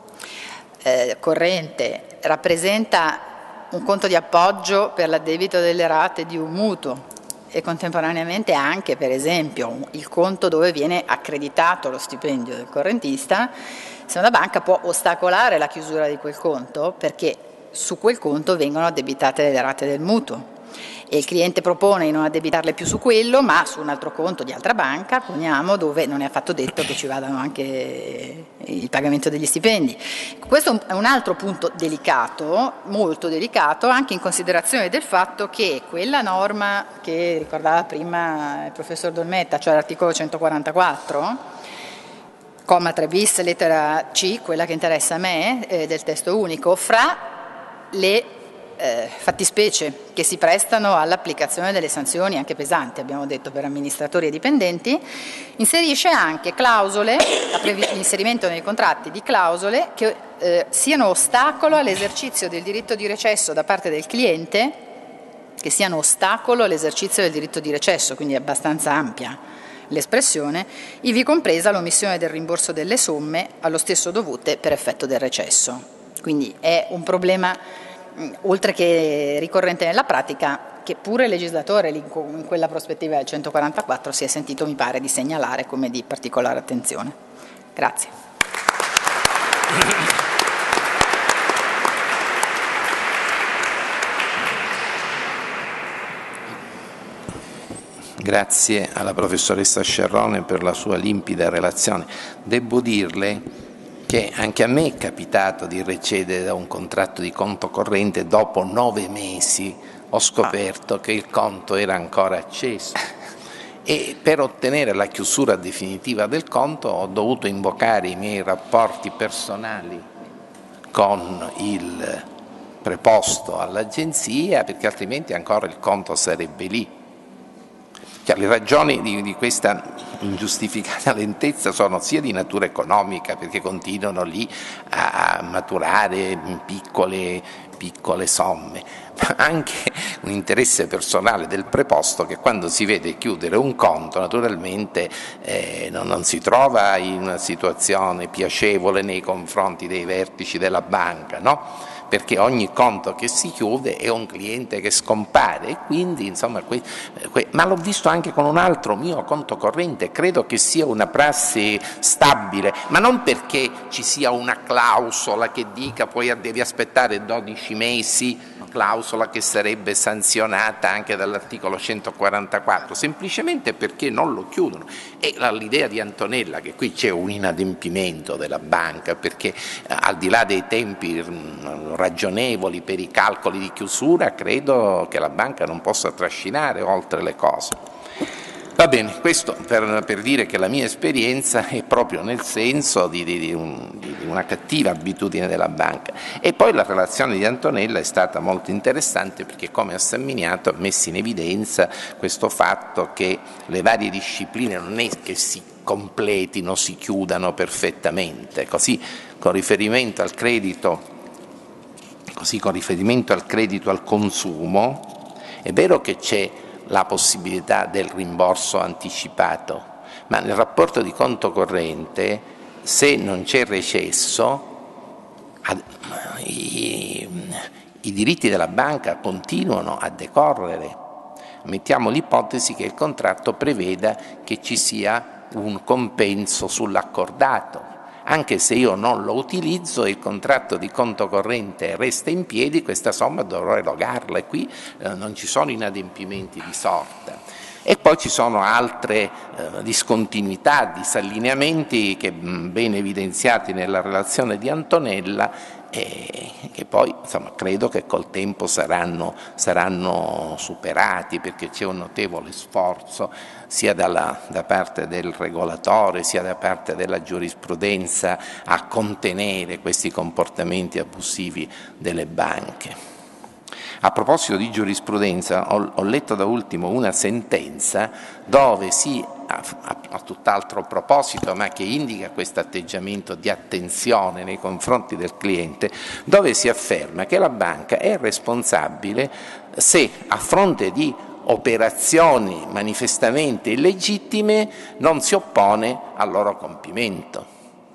eh, corrente rappresenta un conto di appoggio per l'addebito delle rate di un mutuo e contemporaneamente anche, per esempio, il conto dove viene accreditato lo stipendio del correntista, se una banca può ostacolare la chiusura di quel conto perché su quel conto vengono addebitate le rate del mutuo e il cliente propone di non addebitarle più su quello ma su un altro conto di altra banca, poniamo, dove non è affatto detto che ci vadano anche il pagamento degli stipendi. Questo è un altro punto delicato, molto delicato, anche in considerazione del fatto che quella norma che ricordava prima il professor Dolmetta, cioè l'articolo centoquarantaquattro, comma tre bis, lettera C, quella che interessa a me, eh, del testo unico, fra le Eh, fattispecie che si prestano all'applicazione delle sanzioni anche pesanti, abbiamo detto per amministratori e dipendenti, inserisce anche clausole, l'inserimento nei contratti di clausole che eh, siano ostacolo all'esercizio del diritto di recesso da parte del cliente, che siano ostacolo all'esercizio del diritto di recesso, quindi è abbastanza ampia l'espressione, ivi compresa l'omissione del rimborso delle somme allo stesso dovute per effetto del recesso. Quindi è un problema oltre che ricorrente nella pratica, che pure il legislatore in quella prospettiva del centoquarantaquattro si è sentito, mi pare, di segnalare come di particolare attenzione. Grazie. Grazie alla professoressa Scerrone per la sua limpida relazione. Devo dirle che anche a me è capitato di recedere da un contratto di conto corrente, dopo nove mesi ho scoperto che il conto era ancora acceso e per ottenere la chiusura definitiva del conto ho dovuto invocare i miei rapporti personali con il preposto all'agenzia, perché altrimenti ancora il conto sarebbe lì. Cioè, le ragioni di, di questa ingiustificata lentezza sono sia di natura economica, perché continuano lì a maturare piccole, piccole somme, ma anche un interesse personale del preposto che quando si vede chiudere un conto naturalmente eh, non, non si trova in una situazione piacevole nei confronti dei vertici della banca, no? perché ogni conto che si chiude è un cliente che scompare e quindi insomma, que, que, ma l'ho visto anche con un altro mio conto corrente, credo che sia una prassi stabile, ma non perché ci sia una clausola che dica poi devi aspettare dodici mesi, clausola che sarebbe sanzionata anche dall'articolo centoquarantaquattro, semplicemente perché non lo chiudono. E l'idea di Antonella che qui c'è un inadempimento della banca, perché eh, al di là dei tempi mh, ragionevoli per i calcoli di chiusura, credo che la banca non possa trascinare oltre le cose. Va bene, questo per, per dire che la mia esperienza è proprio nel senso di, di, di, un, di una cattiva abitudine della banca. E poi la relazione di Antonella è stata molto interessante perché, come ha sottolineato, ha messo in evidenza questo fatto che le varie discipline non è che si completino, si chiudano perfettamente. Così con riferimento al credito, così con riferimento al credito al consumo, è vero che c'è la possibilità del rimborso anticipato, ma nel rapporto di conto corrente, se non c'è recesso, i, i diritti della banca continuano a decorrere. Mettiamo l'ipotesi che il contratto preveda che ci sia un compenso sull'accordato. Anche se io non lo utilizzo e il contratto di conto corrente resta in piedi, questa somma dovrò erogarla e qui eh, non ci sono inadempimenti di sorta. E poi ci sono altre eh, discontinuità, disallineamenti che mh, ben evidenziati nella relazione di Antonella e che poi insomma, credo che col tempo saranno, saranno superati perché c'è un notevole sforzo sia dalla, da parte del regolatore sia da parte della giurisprudenza a contenere questi comportamenti abusivi delle banche. A proposito di giurisprudenza, ho, ho letto da ultimo una sentenza dove si, a, a, a tutt'altro proposito, ma che indica questo atteggiamento di attenzione nei confronti del cliente, dove si afferma che la banca è responsabile se a fronte di operazioni manifestamente illegittime non si oppone al loro compimento.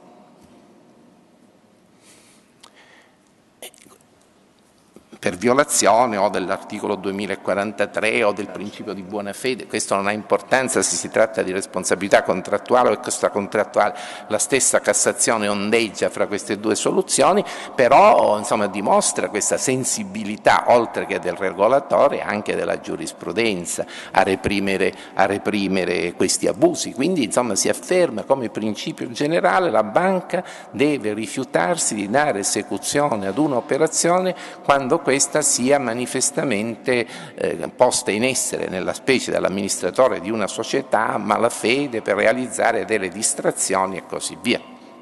Per violazione o dell'articolo duemilaquarantatré o del principio di buona fede, questo non ha importanza se si tratta di responsabilità contrattuale o extracontrattuale, la stessa Cassazione ondeggia fra queste due soluzioni, però insomma, dimostra questa sensibilità oltre che del regolatore anche della giurisprudenza a reprimere, a reprimere questi abusi, quindi insomma, si afferma come principio generale la banca deve rifiutarsi di dare esecuzione ad un'operazione quando questa sia manifestamente eh, posta in essere nella specie dall'amministratore di una società a malafede per realizzare delle distrazioni e così via.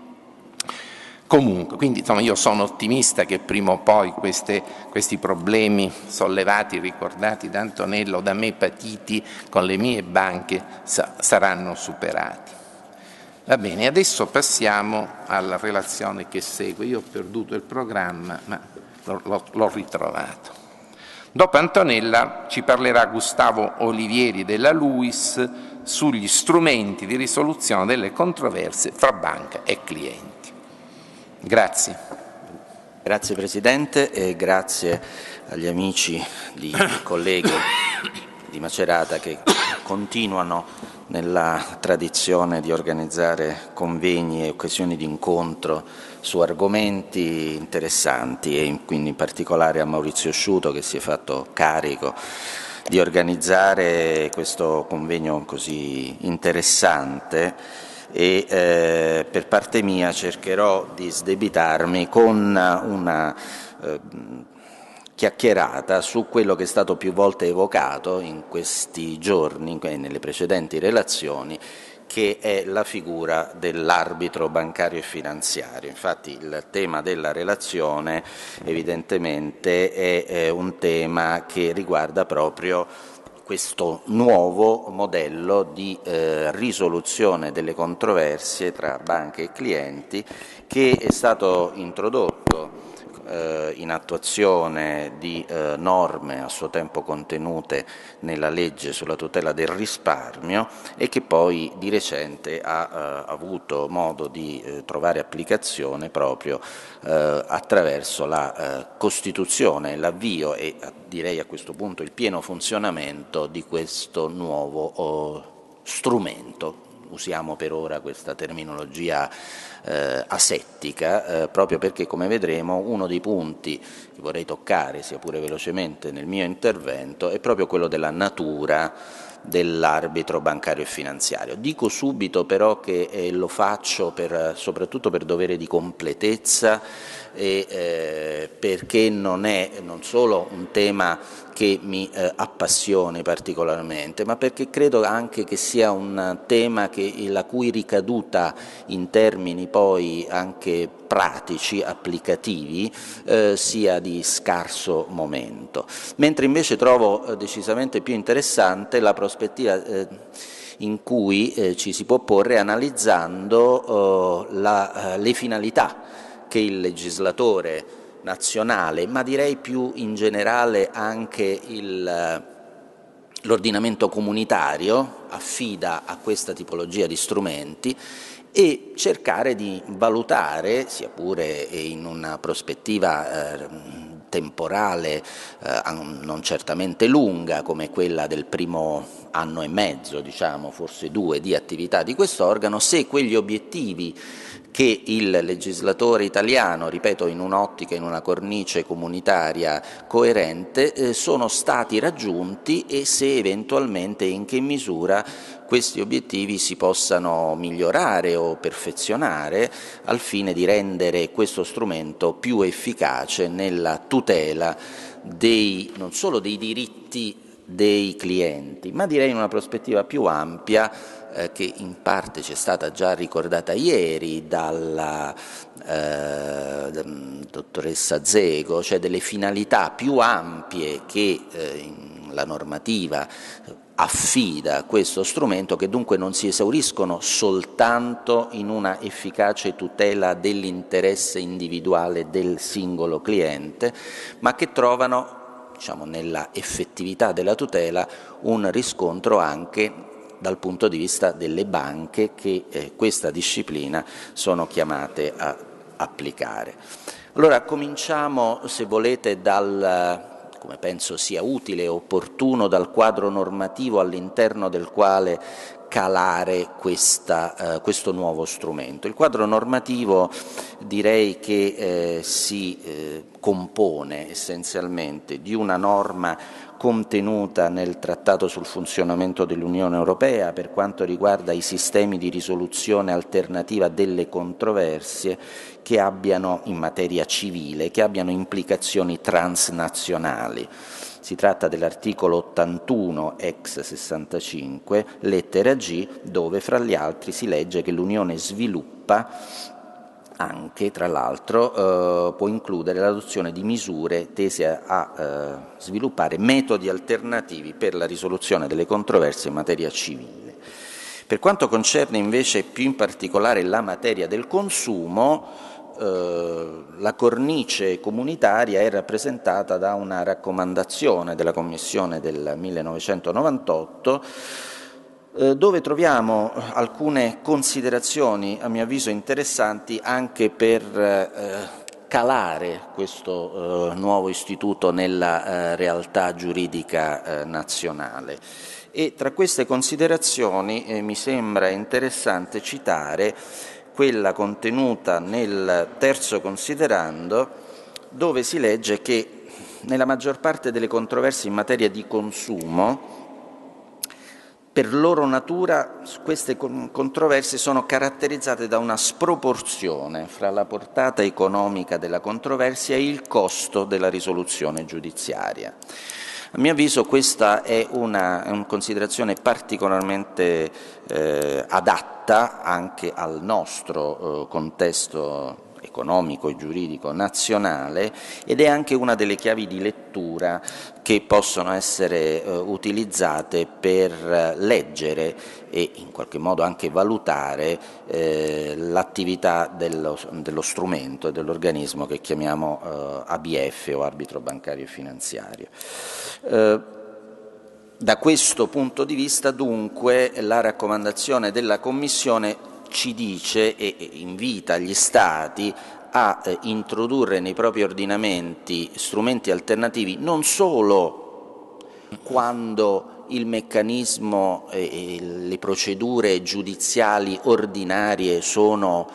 Comunque, quindi insomma, io sono ottimista che prima o poi queste, questi problemi sollevati, ricordati da Antonello, da me patiti con le mie banche, sa- saranno superati. Va bene, adesso passiamo alla relazione che segue. Io ho perduto il programma, ma l'ho ritrovato. Dopo Antonella ci parlerà Gustavo Olivieri della Luis sugli strumenti di risoluzione delle controversie fra banca e clienti. Grazie. Grazie Presidente e grazie agli amici, di colleghi di Macerata che continuano nella tradizione di organizzare convegni e occasioni di incontro su argomenti interessanti e quindi in particolare a Maurizio Sciuto che si è fatto carico di organizzare questo convegno così interessante e eh, per parte mia cercherò di sdebitarmi con una eh, chiacchierata su quello che è stato più volte evocato in questi giorni e nelle precedenti relazioni, che è la figura dell'arbitro bancario e finanziario. Infatti il tema della relazione evidentemente è, è un tema che riguarda proprio questo nuovo modello di eh, risoluzione delle controversie tra banche e clienti che è stato introdotto eh, in attuazione di eh, norme a suo tempo contenute nella legge sulla tutela del risparmio e che poi di recente ha eh, avuto modo di eh, trovare applicazione proprio eh, attraverso la eh, costituzione, l'avvio e direi a questo punto il pieno funzionamento di questo nuovo oh, strumento. Usiamo per ora questa terminologia eh, asettica, eh, proprio perché, come vedremo, uno dei punti che vorrei toccare, sia pure velocemente nel mio intervento, è proprio quello della natura dell'arbitro bancario e finanziario. Dico subito però che eh, lo faccio per, soprattutto per dovere di completezza e eh, perché non è non solo un tema che mi eh, appassioni particolarmente, ma perché credo anche che sia un tema che, la cui ricaduta in termini poi anche pratici, applicativi, eh, sia di scarso momento. Mentre invece trovo eh, decisamente più interessante la prospettiva eh, in cui eh, ci si può porre analizzando eh, la, eh, le finalità che il legislatore nazionale, ma direi più in generale anche l'ordinamento comunitario affida a questa tipologia di strumenti e cercare di valutare, sia pure in una prospettiva eh, temporale eh, non certamente lunga come quella del primo anno e mezzo, diciamo forse due, di attività di quest'organo, se quegli obiettivi che il legislatore italiano, ripeto, in un'ottica, in una cornice comunitaria coerente, eh, sono stati raggiunti e se eventualmente in che misura questi obiettivi si possano migliorare o perfezionare al fine di rendere questo strumento più efficace nella tutela dei, non solo dei diritti dei clienti, ma direi in una prospettiva più ampia eh, che in parte ci è stata già ricordata ieri dalla eh, dottoressa Zego, cioè delle finalità più ampie che eh, la normativa affida questo strumento, che dunque non si esauriscono soltanto in una efficace tutela dell'interesse individuale del singolo cliente, ma che trovano, diciamo, nella effettività della tutela un riscontro anche dal punto di vista delle banche che eh, questa disciplina sono chiamate a applicare. Allora cominciamo, se volete, dal come penso sia utile e opportuno, dal quadro normativo all'interno del quale calare questa, eh, questo nuovo strumento. Il quadro normativo direi che eh, si eh, compone essenzialmente di una norma contenuta nel Trattato sul funzionamento dell'Unione Europea per quanto riguarda i sistemi di risoluzione alternativa delle controversie che abbiano in materia civile, che abbiano implicazioni transnazionali. Si tratta dell'articolo ottantuno ex sessantacinque, lettera G, dove fra gli altri si legge che l'Unione sviluppa anche, tra l'altro, eh, può includere l'adozione di misure tese a, a eh, sviluppare metodi alternativi per la risoluzione delle controversie in materia civile. Per quanto concerne invece più in particolare la materia del consumo, eh, la cornice comunitaria è rappresentata da una raccomandazione della Commissione del millenovecentonovantotto, dove troviamo alcune considerazioni, a mio avviso, interessanti anche per eh, calare questo eh, nuovo istituto nella eh, realtà giuridica eh, nazionale. E tra queste considerazioni eh, mi sembra interessante citare quella contenuta nel terzo considerando, dove si legge che nella maggior parte delle controversie in materia di consumo, per loro natura queste controversie sono caratterizzate da una sproporzione fra la portata economica della controversia e il costo della risoluzione giudiziaria. A mio avviso questa è una, è una considerazione particolarmente eh, adatta anche al nostro eh, contesto economico e giuridico nazionale ed è anche una delle chiavi di lettura che possono essere eh, utilizzate per leggere e in qualche modo anche valutare eh, l'attività dello, dello strumento e dell'organismo che chiamiamo eh, A B F o arbitro bancario e finanziario. Eh, da questo punto di vista dunque la raccomandazione della Commissione ci dice e invita gli Stati a eh, introdurre nei propri ordinamenti strumenti alternativi non solo quando il meccanismo e le procedure giudiziali ordinarie sono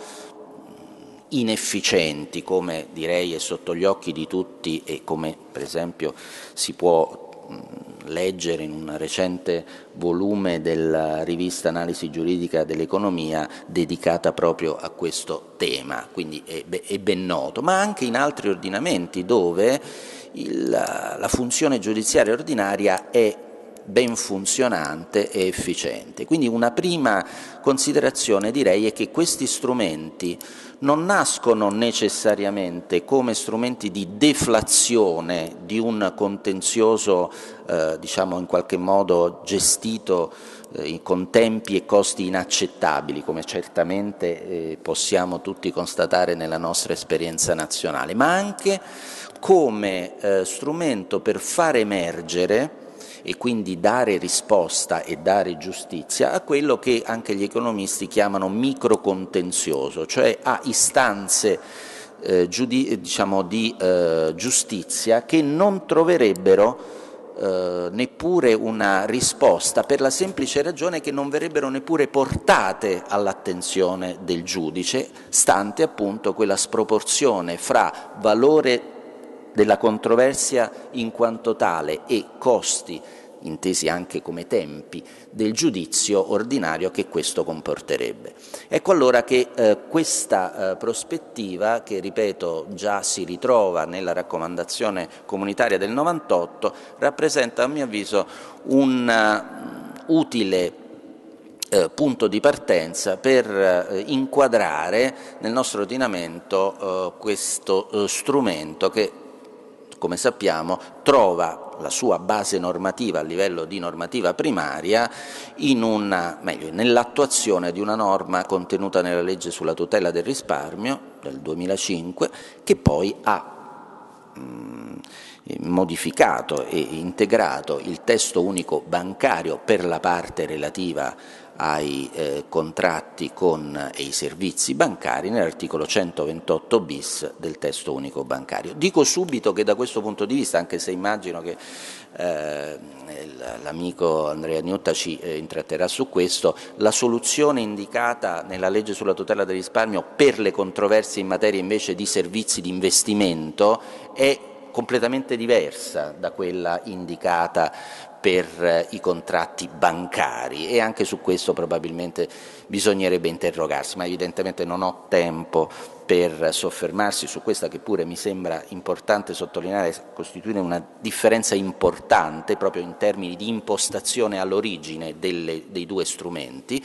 inefficienti, come direi è sotto gli occhi di tutti e come per esempio si può leggere in un recente volume della rivista Analisi Giuridica dell'Economia dedicata proprio a questo tema, quindi è, è ben noto, ma anche in altri ordinamenti dove il, la funzione giudiziaria ordinaria è ben funzionante e efficiente. Quindi una prima considerazione direi è che questi strumenti non nascono necessariamente come strumenti di deflazione di un contenzioso eh, diciamo in qualche modo gestito eh, con tempi e costi inaccettabili, come certamente eh, possiamo tutti constatare nella nostra esperienza nazionale, ma anche come eh, strumento per far emergere e quindi dare risposta e dare giustizia a quello che anche gli economisti chiamano microcontenzioso, cioè a istanze eh, giudi- diciamo di eh, giustizia che non troverebbero eh, neppure una risposta per la semplice ragione che non verrebbero neppure portate all'attenzione del giudice, stante appunto quella sproporzione fra valore della controversia in quanto tale e costi, intesi anche come tempi, del giudizio ordinario che questo comporterebbe. Ecco allora che eh, questa eh, prospettiva, che ripeto già si ritrova nella raccomandazione comunitaria del novantotto, rappresenta a mio avviso un uh, utile Eh, punto di partenza per eh, inquadrare nel nostro ordinamento eh, questo eh, strumento che, come sappiamo, trova la sua base normativa a livello di normativa primaria in una, meglio, nell'attuazione di una norma contenuta nella legge sulla tutela del risparmio del duemilacinque, che poi ha mh, modificato e integrato il testo unico bancario per la parte relativa ai eh, contratti con e i servizi bancari nell'articolo centoventotto bis del testo unico bancario. Dico subito che da questo punto di vista, anche se immagino che eh, l'amico Andrea Niutta ci eh, intratterà su questo, la soluzione indicata nella legge sulla tutela del risparmio per le controversie in materia invece di servizi di investimento è completamente diversa da quella indicata per i contratti bancari e anche su questo probabilmente bisognerebbe interrogarsi, ma evidentemente non ho tempo per soffermarsi su questa che pure mi sembra importante sottolineare, costituire una differenza importante proprio in termini di impostazione all'origine delle, dei due strumenti.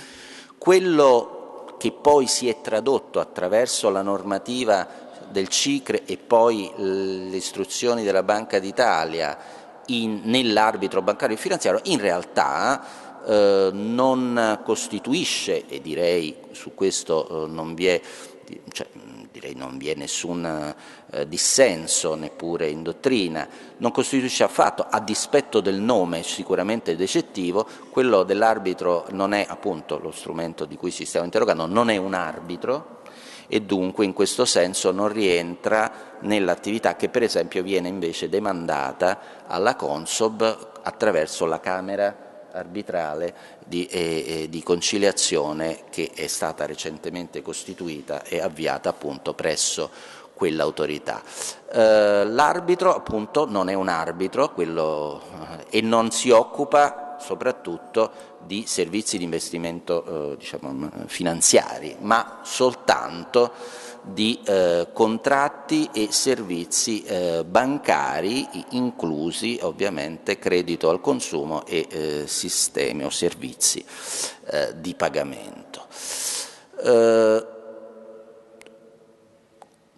Quello che poi si è tradotto attraverso la normativa del C I C R E e poi le istruzioni della Banca d'Italia nell'arbitro bancario e finanziario in realtà eh, non costituisce, e direi su questo eh, non vi è, cioè, direi non vi è nessun eh, dissenso neppure in dottrina, non costituisce affatto, a dispetto del nome sicuramente decettivo, quello dell'arbitro non è appunto lo strumento di cui ci stiamo interrogando, non è un arbitro, e dunque in questo senso non rientra nell'attività che per esempio viene invece demandata alla Consob attraverso la Camera arbitrale di, eh, di conciliazione che è stata recentemente costituita e avviata appunto presso quell'autorità. Eh, l'arbitro appunto non è un arbitro quello, eh, e non si occupa soprattutto di servizi di investimento eh, diciamo, finanziari, ma soltanto di eh, contratti e servizi eh, bancari, inclusi ovviamente credito al consumo e eh, sistemi o servizi eh, di pagamento. Eh,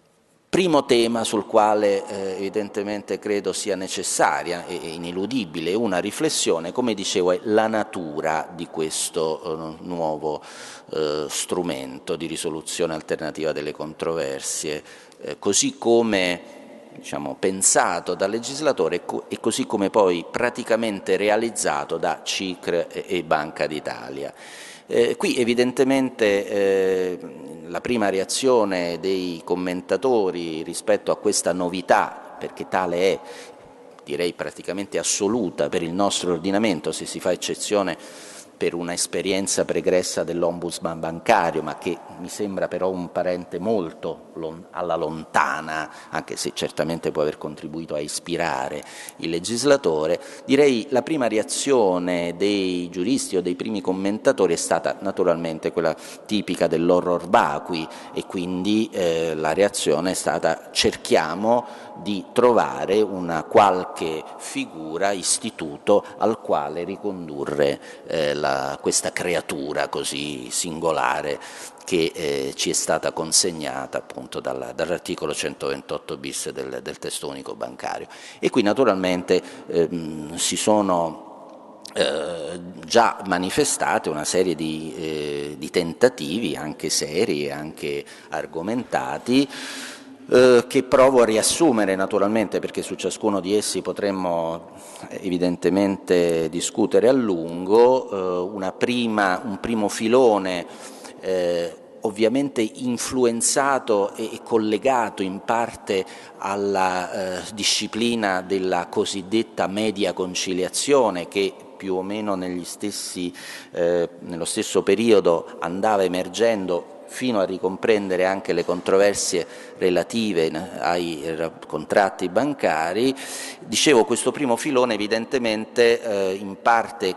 primo tema sul quale eh, evidentemente credo sia necessaria e ineludibile una riflessione, come dicevo, è la natura di questo eh, nuovo eh, strumento di risoluzione alternativa delle controversie, eh, così come diciamo, pensato dal legislatore e così come poi praticamente realizzato da C I C R e Banca d'Italia. Eh, qui evidentemente eh, la prima reazione dei commentatori rispetto a questa novità, perché tale è, direi praticamente assoluta per il nostro ordinamento, se si fa eccezione per una esperienza pregressa dell'ombudsman bancario, ma che mi sembra però un parente molto lon- alla lontana, anche se certamente può aver contribuito a ispirare il legislatore, direi la prima reazione dei giuristi o dei primi commentatori è stata naturalmente quella tipica dell'horror vacui, e quindi eh, la reazione è stata: cerchiamo di trovare una qualche figura, istituto al quale ricondurre eh, la, questa creatura così singolare che eh, ci è stata consegnata appunto dalla, dall'articolo centoventotto bis del, del testo unico bancario. E qui naturalmente ehm, si sono Eh, già manifestate una serie di, eh, di tentativi, anche seri e anche argomentati, eh, che provo a riassumere naturalmente, perché su ciascuno di essi potremmo evidentemente discutere a lungo. Eh, una prima, un primo filone eh, ovviamente influenzato e collegato in parte alla eh, disciplina della cosiddetta media conciliazione, che più o meno negli stessi, eh, nello stesso periodo andava emergendo fino a ricomprendere anche le controversie relative ai contratti bancari. Dicevo, questo primo filone evidentemente eh, in parte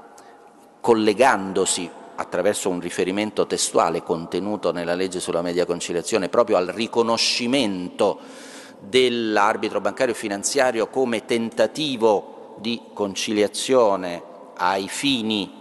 collegandosi attraverso un riferimento testuale contenuto nella legge sulla media conciliazione proprio al riconoscimento dell'arbitro bancario e finanziario come tentativo di conciliazione ai fini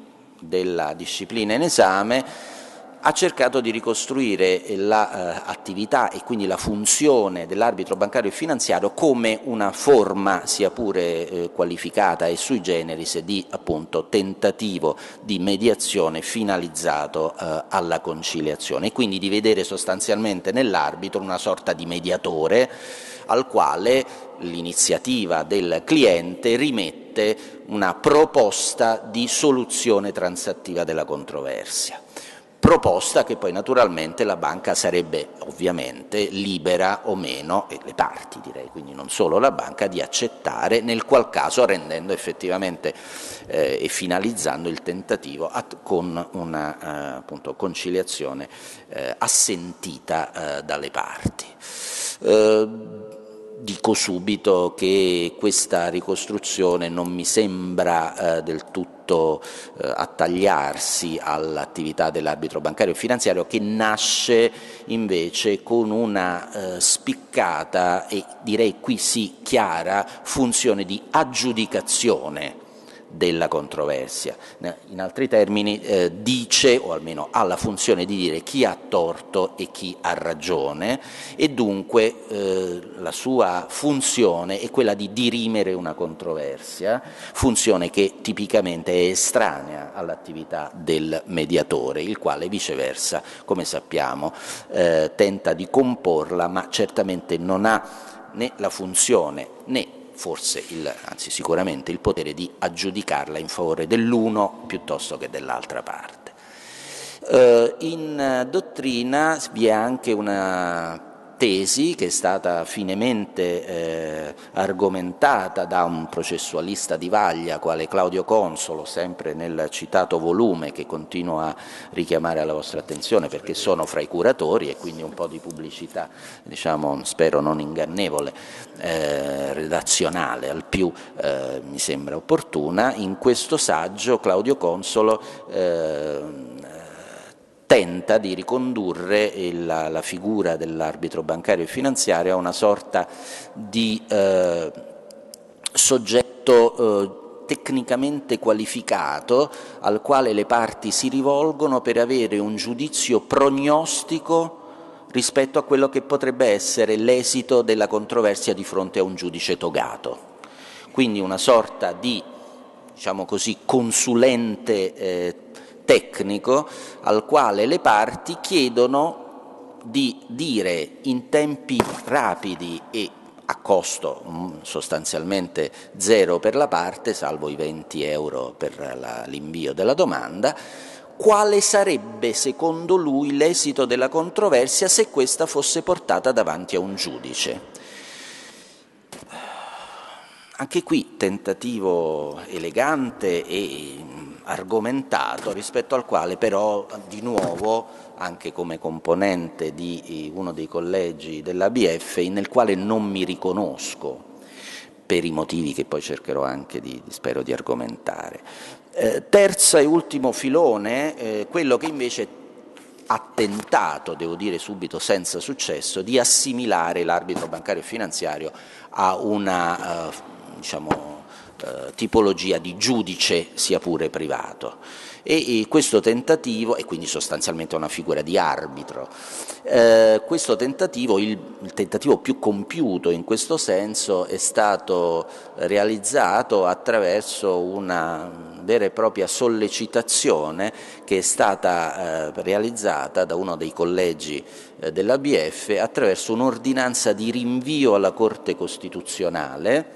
della disciplina in esame, ha cercato di ricostruire l'attività eh, e quindi la funzione dell'arbitro bancario e finanziario come una forma, sia pure eh, qualificata e sui generis, di appunto tentativo di mediazione finalizzato eh, alla conciliazione, e quindi di vedere sostanzialmente nell'arbitro una sorta di mediatore al quale l'iniziativa del cliente rimette una proposta di soluzione transattiva della controversia. Proposta che poi naturalmente la banca sarebbe ovviamente libera o meno, e le parti direi, quindi non solo la banca, di accettare, nel qual caso rendendo effettivamente eh, e finalizzando il tentativo at- con una eh, appunto, conciliazione eh, assentita eh, dalle parti. Eh, Dico subito che questa ricostruzione non mi sembra eh, del tutto eh, attagliarsi all'attività dell'arbitro bancario e finanziario, che nasce invece con una eh, spiccata e direi qui sì chiara funzione di aggiudicazione della controversia. In altri termini eh, dice, o almeno ha la funzione di dire, chi ha torto e chi ha ragione, e dunque eh, la sua funzione è quella di dirimere una controversia, funzione che tipicamente è estranea all'attività del mediatore, il quale viceversa, come sappiamo, eh, tenta di comporla, ma certamente non ha né la funzione né forse, il, anzi sicuramente, il potere di aggiudicarla in favore dell'uno piuttosto che dell'altra parte. Eh, in dottrina vi è anche una tesi che è stata finemente eh, argomentata da un processualista di vaglia quale Claudio Consolo, sempre nel citato volume che continuo a richiamare alla vostra attenzione perché sono fra i curatori, e quindi un po' di pubblicità, diciamo, spero non ingannevole, eh, redazionale al più eh, mi sembra opportuna. In questo saggio Claudio Consolo eh, tenta di ricondurre la, la figura dell'arbitro bancario e finanziario a una sorta di eh, soggetto eh, tecnicamente qualificato al quale le parti si rivolgono per avere un giudizio prognostico rispetto a quello che potrebbe essere l'esito della controversia di fronte a un giudice togato. Quindi una sorta di, diciamo così, consulente eh, tecnico al quale le parti chiedono di dire in tempi rapidi e a costo sostanzialmente zero per la parte, salvo i venti euro per l'invio della domanda, quale sarebbe secondo lui l'esito della controversia se questa fosse portata davanti a un giudice. Anche qui tentativo elegante e argomentato, rispetto al quale però di nuovo, anche come componente di uno dei collegi dell'A B F, nel quale non mi riconosco, per i motivi che poi cercherò anche di, spero di argomentare. Eh, terzo e ultimo filone, eh, quello che invece ha tentato, devo dire subito senza successo, di assimilare l'arbitro bancario e finanziario a una eh, diciamo, eh, tipologia di giudice sia pure privato. E, e questo tentativo, e quindi sostanzialmente una figura di arbitro, eh, questo tentativo, il, il tentativo più compiuto in questo senso è stato realizzato attraverso una vera e propria sollecitazione che è stata eh, realizzata da uno dei collegi eh, dell'A B F attraverso un'ordinanza di rinvio alla Corte Costituzionale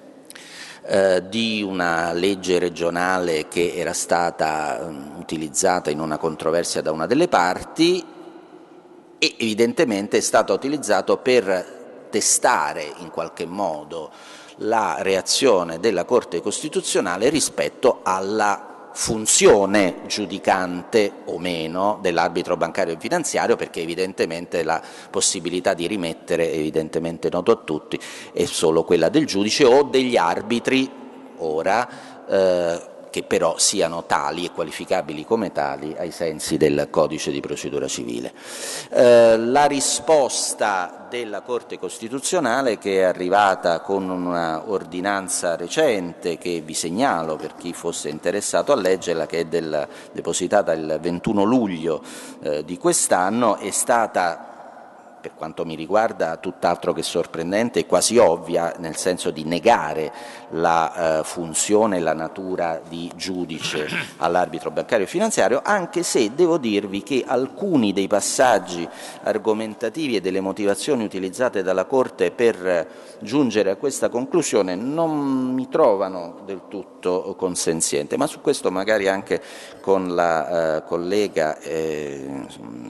eh, di una legge regionale che era stata um, utilizzata in una controversia da una delle parti e evidentemente è stata utilizzata per testare in qualche modo la reazione della Corte Costituzionale rispetto alla funzione giudicante o meno dell'arbitro bancario e finanziario, perché evidentemente la possibilità di rimettere, evidentemente noto a tutti, è solo quella del giudice o degli arbitri, ora, eh, che però siano tali e qualificabili come tali ai sensi del Codice di procedura civile. Eh, la risposta della Corte Costituzionale, che è arrivata con una ordinanza recente che vi segnalo per chi fosse interessato a leggerla, che è del, depositata il ventuno luglio eh, di quest'anno, è stata, per quanto mi riguarda, tutt'altro che sorprendente e quasi ovvia, nel senso di negare la eh, funzione e la natura di giudice all'arbitro bancario e finanziario, anche se devo dirvi che alcuni dei passaggi argomentativi e delle motivazioni utilizzate dalla Corte per giungere a questa conclusione non mi trovano del tutto consenziente, ma su questo magari anche con la eh, collega eh,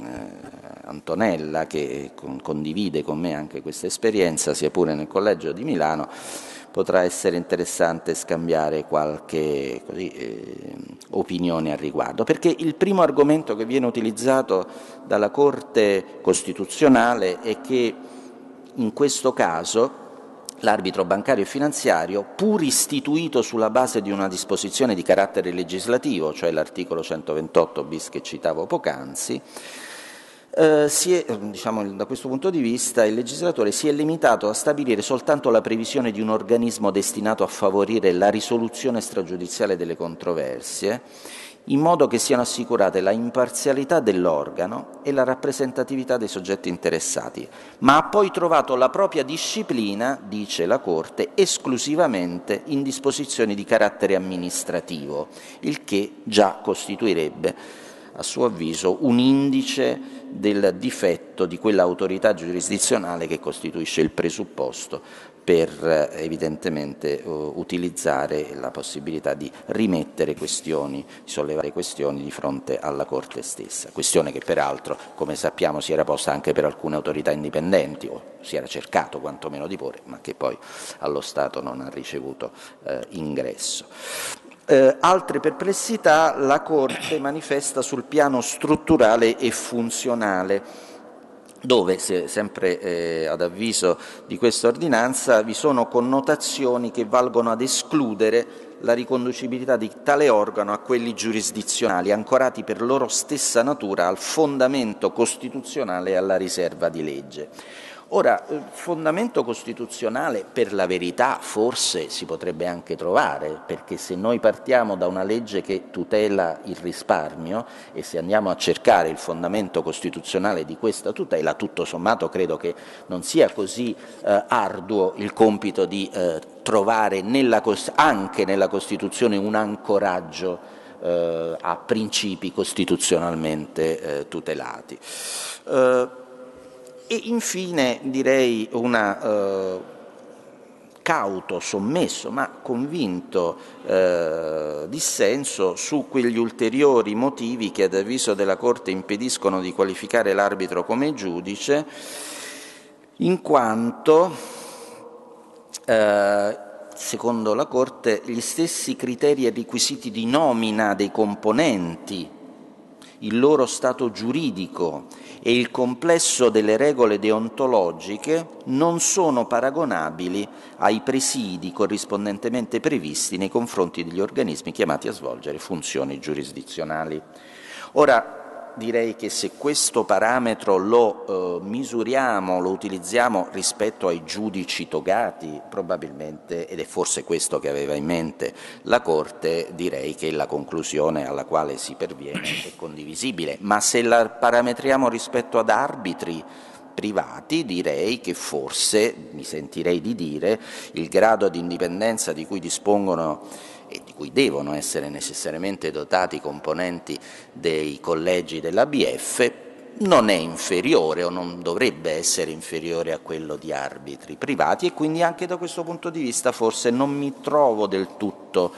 Antonella, che condivide con me anche questa esperienza, sia pure nel Collegio di Milano, potrà essere interessante scambiare qualche così, eh, opinione al riguardo, perché il primo argomento che viene utilizzato dalla Corte Costituzionale è che in questo caso l'arbitro bancario e finanziario, pur istituito sulla base di una disposizione di carattere legislativo, cioè l'articolo centoventotto bis che citavo poc'anzi, Eh, si è, diciamo, da questo punto di vista il legislatore si è limitato a stabilire soltanto la previsione di un organismo destinato a favorire la risoluzione stragiudiziale delle controversie, in modo che siano assicurate la imparzialità dell'organo e la rappresentatività dei soggetti interessati, ma ha poi trovato la propria disciplina, dice la Corte, esclusivamente in disposizioni di carattere amministrativo, il che già costituirebbe, a suo avviso, un indice del difetto di quell'autorità giurisdizionale che costituisce il presupposto per evidentemente uh, utilizzare la possibilità di rimettere questioni, di sollevare questioni di fronte alla Corte stessa, questione che peraltro, come sappiamo, si era posta anche per alcune autorità indipendenti, o si era cercato quantomeno di porre, ma che poi allo Stato non ha ricevuto eh, ingresso. Eh, altre perplessità la Corte manifesta sul piano strutturale e funzionale, dove, se, sempre eh, ad avviso di questa ordinanza, vi sono connotazioni che valgono ad escludere la riconducibilità di tale organo a quelli giurisdizionali, ancorati per loro stessa natura al fondamento costituzionale e alla riserva di legge. Ora, fondamento costituzionale per la verità forse si potrebbe anche trovare, perché se noi partiamo da una legge che tutela il risparmio e se andiamo a cercare il fondamento costituzionale di questa tutela, tutto sommato credo che non sia così eh, arduo il compito di eh, trovare nella, anche nella Costituzione un ancoraggio eh, a principi costituzionalmente eh, tutelati. Eh, E infine direi una eh, cauto, sommesso, ma convinto eh, dissenso su quegli ulteriori motivi che ad avviso della Corte impediscono di qualificare l'arbitro come giudice, in quanto eh, secondo la Corte gli stessi criteri e requisiti di nomina dei componenti, il loro stato giuridico e il complesso delle regole deontologiche non sono paragonabili ai presidi corrispondentemente previsti nei confronti degli organismi chiamati a svolgere funzioni giurisdizionali. Ora, direi che se questo parametro lo eh, misuriamo, lo utilizziamo rispetto ai giudici togati, probabilmente, ed è forse questo che aveva in mente la Corte, direi che la conclusione alla quale si perviene è condivisibile. Ma se la parametriamo rispetto ad arbitri privati, direi che forse, mi sentirei di dire, il grado di indipendenza di cui dispongono e di cui devono essere necessariamente dotati i componenti dei collegi dell'A B F non è inferiore o non dovrebbe essere inferiore a quello di arbitri privati, e quindi anche da questo punto di vista forse non mi trovo del tutto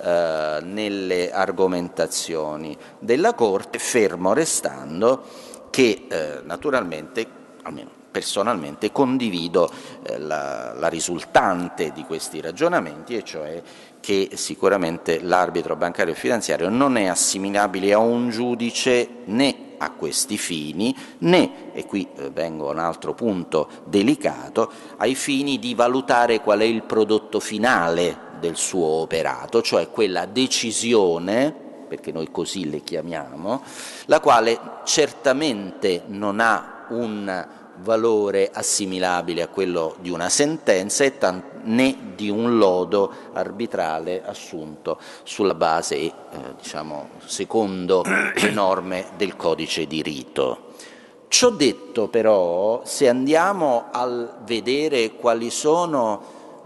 eh, nelle argomentazioni della Corte, fermo restando che eh, naturalmente, almeno personalmente, condivido eh, la, la risultante di questi ragionamenti, e cioè che sicuramente l'arbitro bancario e finanziario non è assimilabile a un giudice né a questi fini, né, e qui eh, vengo a un altro punto delicato, ai fini di valutare qual è il prodotto finale del suo operato, cioè quella decisione, perché noi così le chiamiamo, la quale certamente non ha un valore assimilabile a quello di una sentenza e né di un lodo arbitrale assunto sulla base, eh, diciamo, secondo le norme del codice di rito. Ciò detto, però, se andiamo a vedere quali sono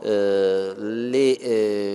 eh, le eh,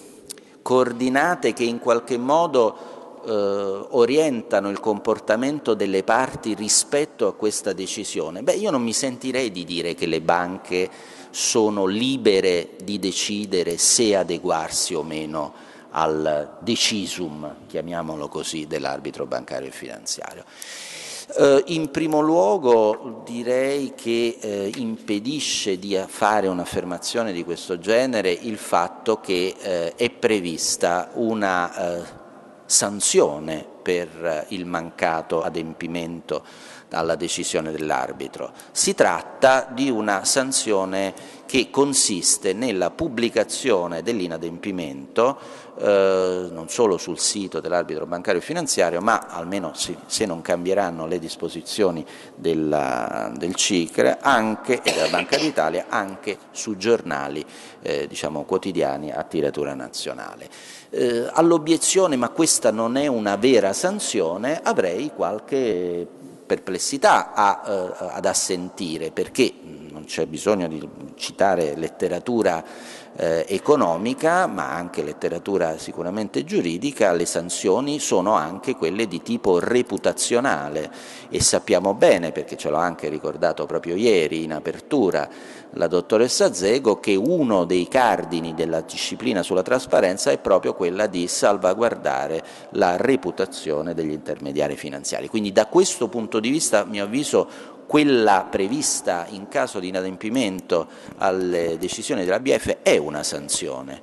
coordinate che in qualche modo Eh, orientano il comportamento delle parti rispetto a questa decisione, beh, io non mi sentirei di dire che le banche sono libere di decidere se adeguarsi o meno al decisum, chiamiamolo così, dell'arbitro bancario e finanziario. Eh, in primo luogo direi che eh, impedisce di fare un'affermazione di questo genere il fatto che eh, è prevista una eh, sanzione per il mancato adempimento alla decisione dell'arbitro. Si tratta di una sanzione che consiste nella pubblicazione dell'inadempimento eh, non solo sul sito dell'arbitro bancario e finanziario, ma almeno se, se non cambieranno le disposizioni della, del C I C R anche, e della Banca d'Italia, anche su giornali eh, diciamo, quotidiani a tiratura nazionale. Eh, all'obiezione ma questa non è una vera sanzione, avrei qualche perplessità a, eh, ad assentire, perché non c'è bisogno di citare letteratura eh, economica, ma anche letteratura sicuramente giuridica. Le sanzioni sono anche quelle di tipo reputazionale e sappiamo bene, perché ce l'ho anche ricordato proprio ieri in apertura la dottoressa Zego, che uno dei cardini della disciplina sulla trasparenza è proprio quella di salvaguardare la reputazione degli intermediari finanziari. Quindi da questo punto di vista, a mio avviso, quella prevista in caso di inadempimento alle decisioni della B F è una sanzione,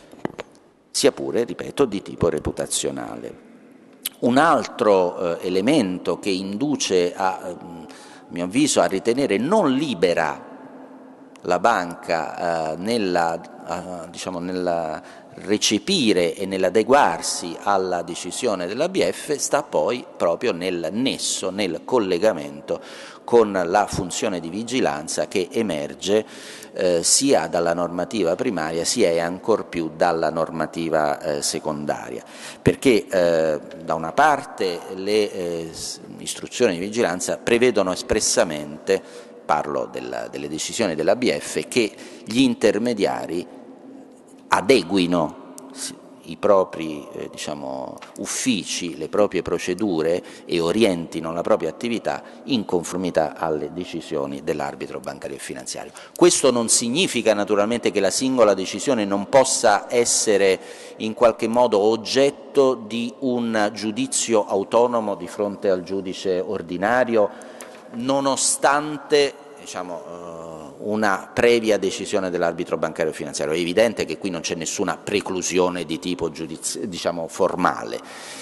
sia pure, ripeto, di tipo reputazionale. Un altro eh, elemento che induce, a, a mio avviso, a ritenere non libera la banca eh, nella, eh, diciamo nella recepire e nell'adeguarsi alla decisione dell'A B F sta poi proprio nel nesso, nel collegamento con la funzione di vigilanza che emerge eh, sia dalla normativa primaria sia e ancor più dalla normativa eh, secondaria, perché eh, da una parte le eh, istruzioni di vigilanza prevedono espressamente, parlo della, delle decisioni dell'A B F, che gli intermediari adeguino i propri eh, diciamo, uffici, le proprie procedure e orientino la propria attività in conformità alle decisioni dell'arbitro bancario e finanziario. Questo non significa naturalmente che la singola decisione non possa essere in qualche modo oggetto di un giudizio autonomo di fronte al giudice ordinario, nonostante diciamo, una previa decisione dell'arbitro bancario e finanziario. È evidente che qui non c'è nessuna preclusione di tipo diciamo, formale,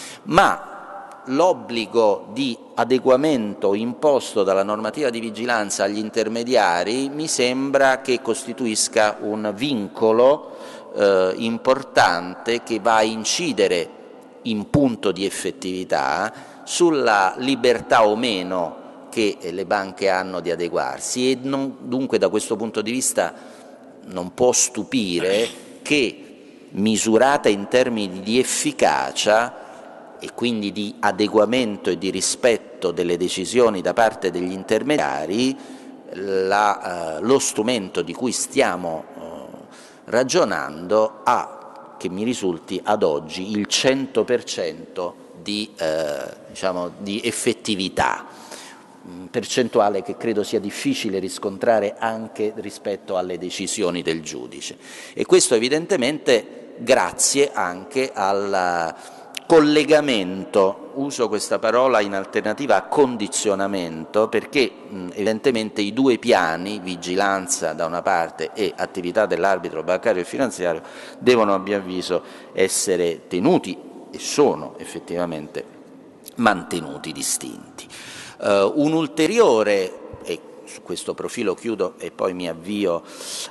ma l'obbligo di adeguamento imposto dalla normativa di vigilanza agli intermediari mi sembra che costituisca un vincolo eh, importante che va a incidere in punto di effettività sulla libertà o meno che le banche hanno di adeguarsi, e non, dunque da questo punto di vista non può stupire che, misurata in termini di efficacia e quindi di adeguamento e di rispetto delle decisioni da parte degli intermediari, la, eh, lo strumento di cui stiamo eh, ragionando ha, che mi risulti ad oggi, il cento per cento di, eh, diciamo, di effettività, percentuale che credo sia difficile riscontrare anche rispetto alle decisioni del giudice, e questo evidentemente grazie anche al collegamento, uso questa parola in alternativa a condizionamento, perché mh, evidentemente i due piani, vigilanza da una parte e attività dell'arbitro bancario e finanziario, devono a mio avviso essere tenuti e sono effettivamente mantenuti distinti. Uh, un ulteriore, e su questo profilo chiudo e poi mi avvio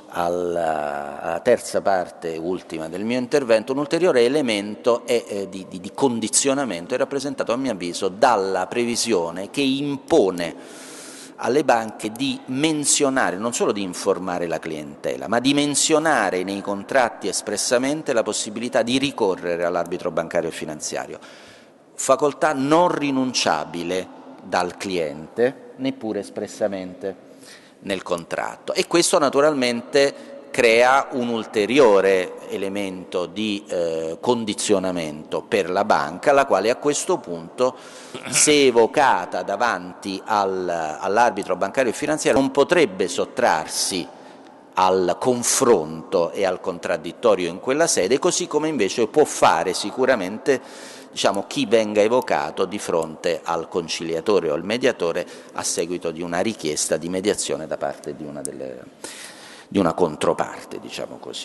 alla, alla terza parte ultima del mio intervento, un ulteriore elemento è, eh, di, di, di condizionamento è rappresentato a mio avviso dalla previsione che impone alle banche di menzionare, non solo di informare la clientela, ma di menzionare nei contratti espressamente la possibilità di ricorrere all'arbitro bancario e finanziario, facoltà non rinunciabile dal cliente, neppure espressamente nel contratto, e questo naturalmente crea un ulteriore elemento di eh, condizionamento per la banca, la quale a questo punto, se evocata davanti al, all'arbitro bancario e finanziario, non potrebbe sottrarsi al confronto e al contraddittorio in quella sede, così come invece può fare sicuramente diciamo, chi venga evocato di fronte al conciliatore o al mediatore a seguito di una richiesta di mediazione da parte di una, delle, di una controparte, diciamo così.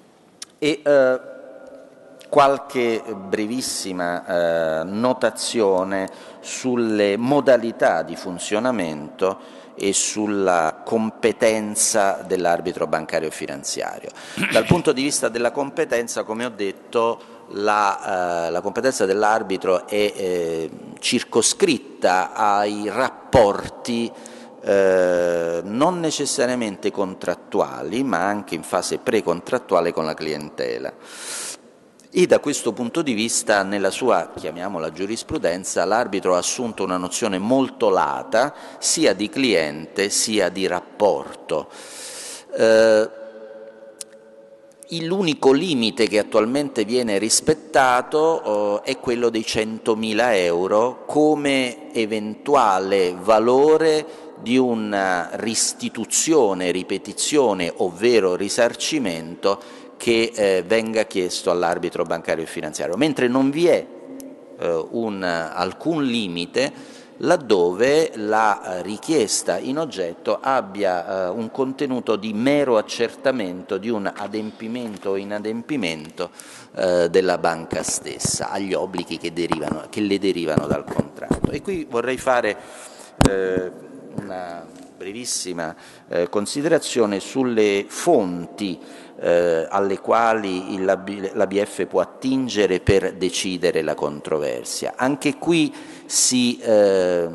E eh, qualche brevissima eh, notazione sulle modalità di funzionamento e sulla competenza dell'arbitro bancario e finanziario. Dal punto di vista della competenza, come ho detto, La, eh, la competenza dell'arbitro è eh, circoscritta ai rapporti eh, non necessariamente contrattuali, ma anche in fase precontrattuale con la clientela. E da questo punto di vista, nella sua, chiamiamola giurisprudenza, l'arbitro ha assunto una nozione molto lata, sia di cliente sia di rapporto. Eh, L'unico limite che attualmente viene rispettato oh, è quello dei centomila euro come eventuale valore di una restituzione, ripetizione, ovvero risarcimento che eh, venga chiesto all'arbitro bancario e finanziario, mentre non vi è eh, un, alcun limite laddove la richiesta in oggetto abbia eh, un contenuto di mero accertamento di un adempimento o inadempimento eh, della banca stessa agli obblighi che, derivano, che le derivano dal contratto. E qui vorrei fare eh, una brevissima eh, considerazione sulle fonti eh, alle quali l'A B F può attingere per decidere la controversia. Anche qui si eh,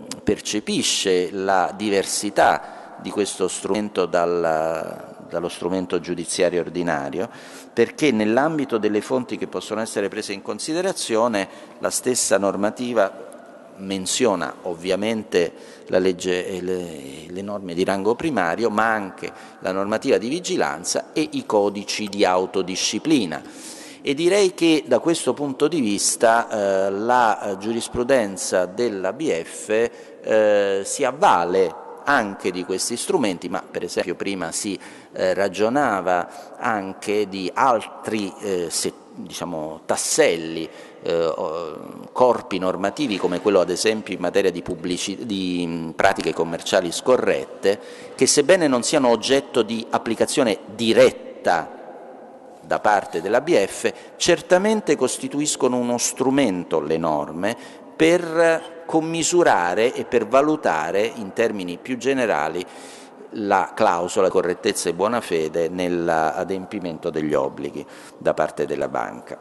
percepisce la diversità di questo strumento dal, dallo strumento giudiziario ordinario, perché nell'ambito delle fonti che possono essere prese in considerazione la stessa normativa menziona ovviamente la legge e le, le norme di rango primario, ma anche la normativa di vigilanza e i codici di autodisciplina. E direi che da questo punto di vista eh, la giurisprudenza dell'A B F eh, si avvale anche di questi strumenti, ma per esempio prima si eh, ragionava anche di altri eh, se, diciamo, tasselli, eh, corpi normativi come quello ad esempio in materia di, pubblici, di pratiche commerciali scorrette, che sebbene non siano oggetto di applicazione diretta da parte dell'A B F, certamente costituiscono uno strumento, le norme, per commisurare e per valutare in termini più generali la clausola correttezza e buona fede nell'adempimento degli obblighi da parte della banca.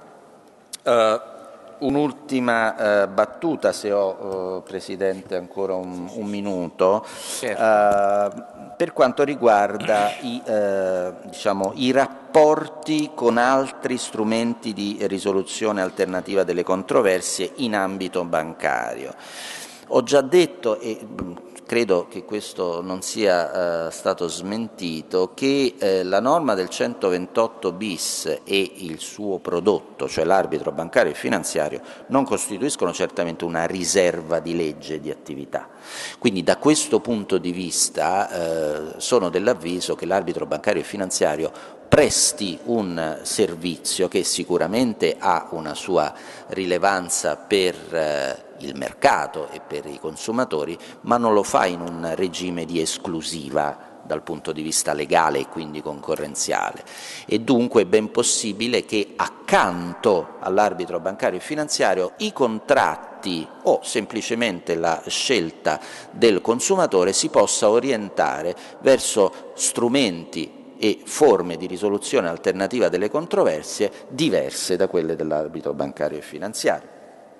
Uh, Un'ultima uh, battuta, se ho, uh, Presidente, ancora un, un minuto, certo. uh, per quanto riguarda i, uh, diciamo, i rapporti con altri strumenti di risoluzione alternativa delle controversie in ambito bancario. Ho già detto, e credo che questo non sia uh, stato smentito, che eh, la norma del centoventotto bis e il suo prodotto, cioè l'arbitro bancario e finanziario, non costituiscono certamente una riserva di legge di attività. Quindi da questo punto di vista eh, sono dell'avviso che l'arbitro bancario e finanziario presti un servizio che sicuramente ha una sua rilevanza per eh, il mercato e per i consumatori, ma non lo fa in un regime di esclusiva dal punto di vista legale e quindi concorrenziale. E dunque è ben possibile che accanto all'arbitro bancario e finanziario i contratti o semplicemente la scelta del consumatore si possa orientare verso strumenti e forme di risoluzione alternativa delle controversie diverse da quelle dell'arbitro bancario e finanziario.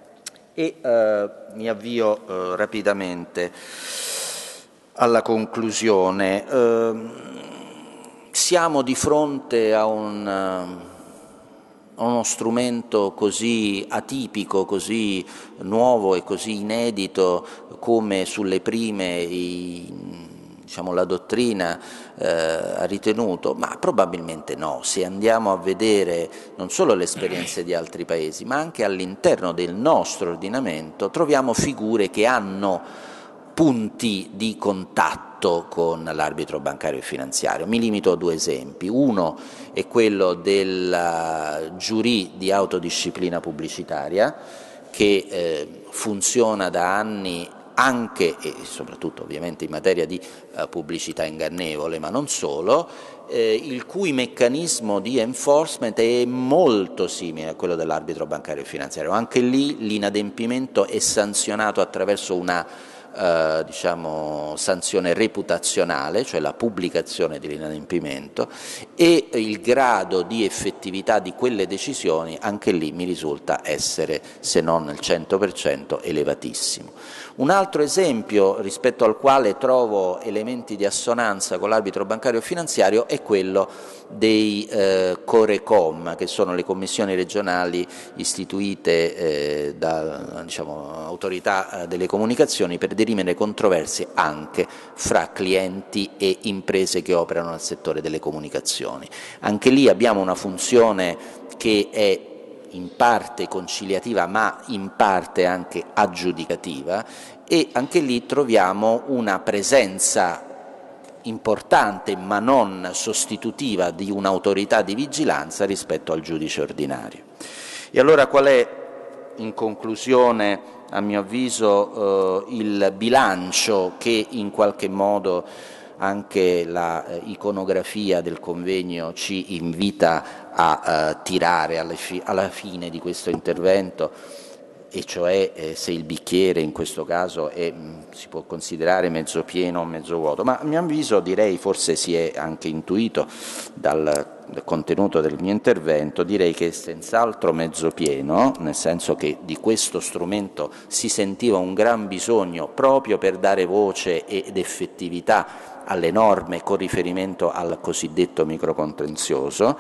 E eh, mi avvio eh, rapidamente alla conclusione. Eh, siamo di fronte a, un, a uno strumento così atipico, così nuovo e così inedito come sulle prime i, diciamo, la dottrina eh, ha ritenuto, ma probabilmente no. Se andiamo a vedere non solo le esperienze di altri paesi, ma anche all'interno del nostro ordinamento, troviamo figure che hanno punti di contatto con l'arbitro bancario e finanziario. Mi limito a due esempi. Uno è quello del giurì di autodisciplina pubblicitaria, che eh, funziona da anni anche e soprattutto ovviamente in materia di uh, pubblicità ingannevole, ma non solo, eh, il cui meccanismo di enforcement è molto simile a quello dell'arbitro bancario e finanziario. Anche lì l'inadempimento è sanzionato attraverso una Uh, diciamo, sanzione reputazionale, cioè la pubblicazione dell'inadempimento, e il grado di effettività di quelle decisioni anche lì mi risulta essere, se non il cento per cento, elevatissimo. Un altro esempio rispetto al quale trovo elementi di assonanza con l'arbitro bancario finanziario è quello dei eh, Corecom, che sono le commissioni regionali istituite eh, da diciamo, autorità eh, delle comunicazioni per dirimere controversie anche fra clienti e imprese che operano nel settore delle comunicazioni. Anche lì abbiamo una funzione che è in parte conciliativa ma in parte anche aggiudicativa, e anche lì troviamo una presenza importante ma non sostitutiva di un'autorità di vigilanza rispetto al giudice ordinario. E allora qual è, in conclusione, a mio avviso, eh, il bilancio che in qualche modo anche la eh, iconografia del convegno ci invita a eh, tirare alle fi alla fine di questo intervento? e cioè eh, se il bicchiere in questo caso è, mh, si può considerare mezzo pieno o mezzo vuoto, ma a mio avviso direi, forse si è anche intuito dal del contenuto del mio intervento, direi che è senz'altro mezzo pieno, nel senso che di questo strumento si sentiva un gran bisogno proprio per dare voce ed effettività alle norme con riferimento al cosiddetto microcontenzioso.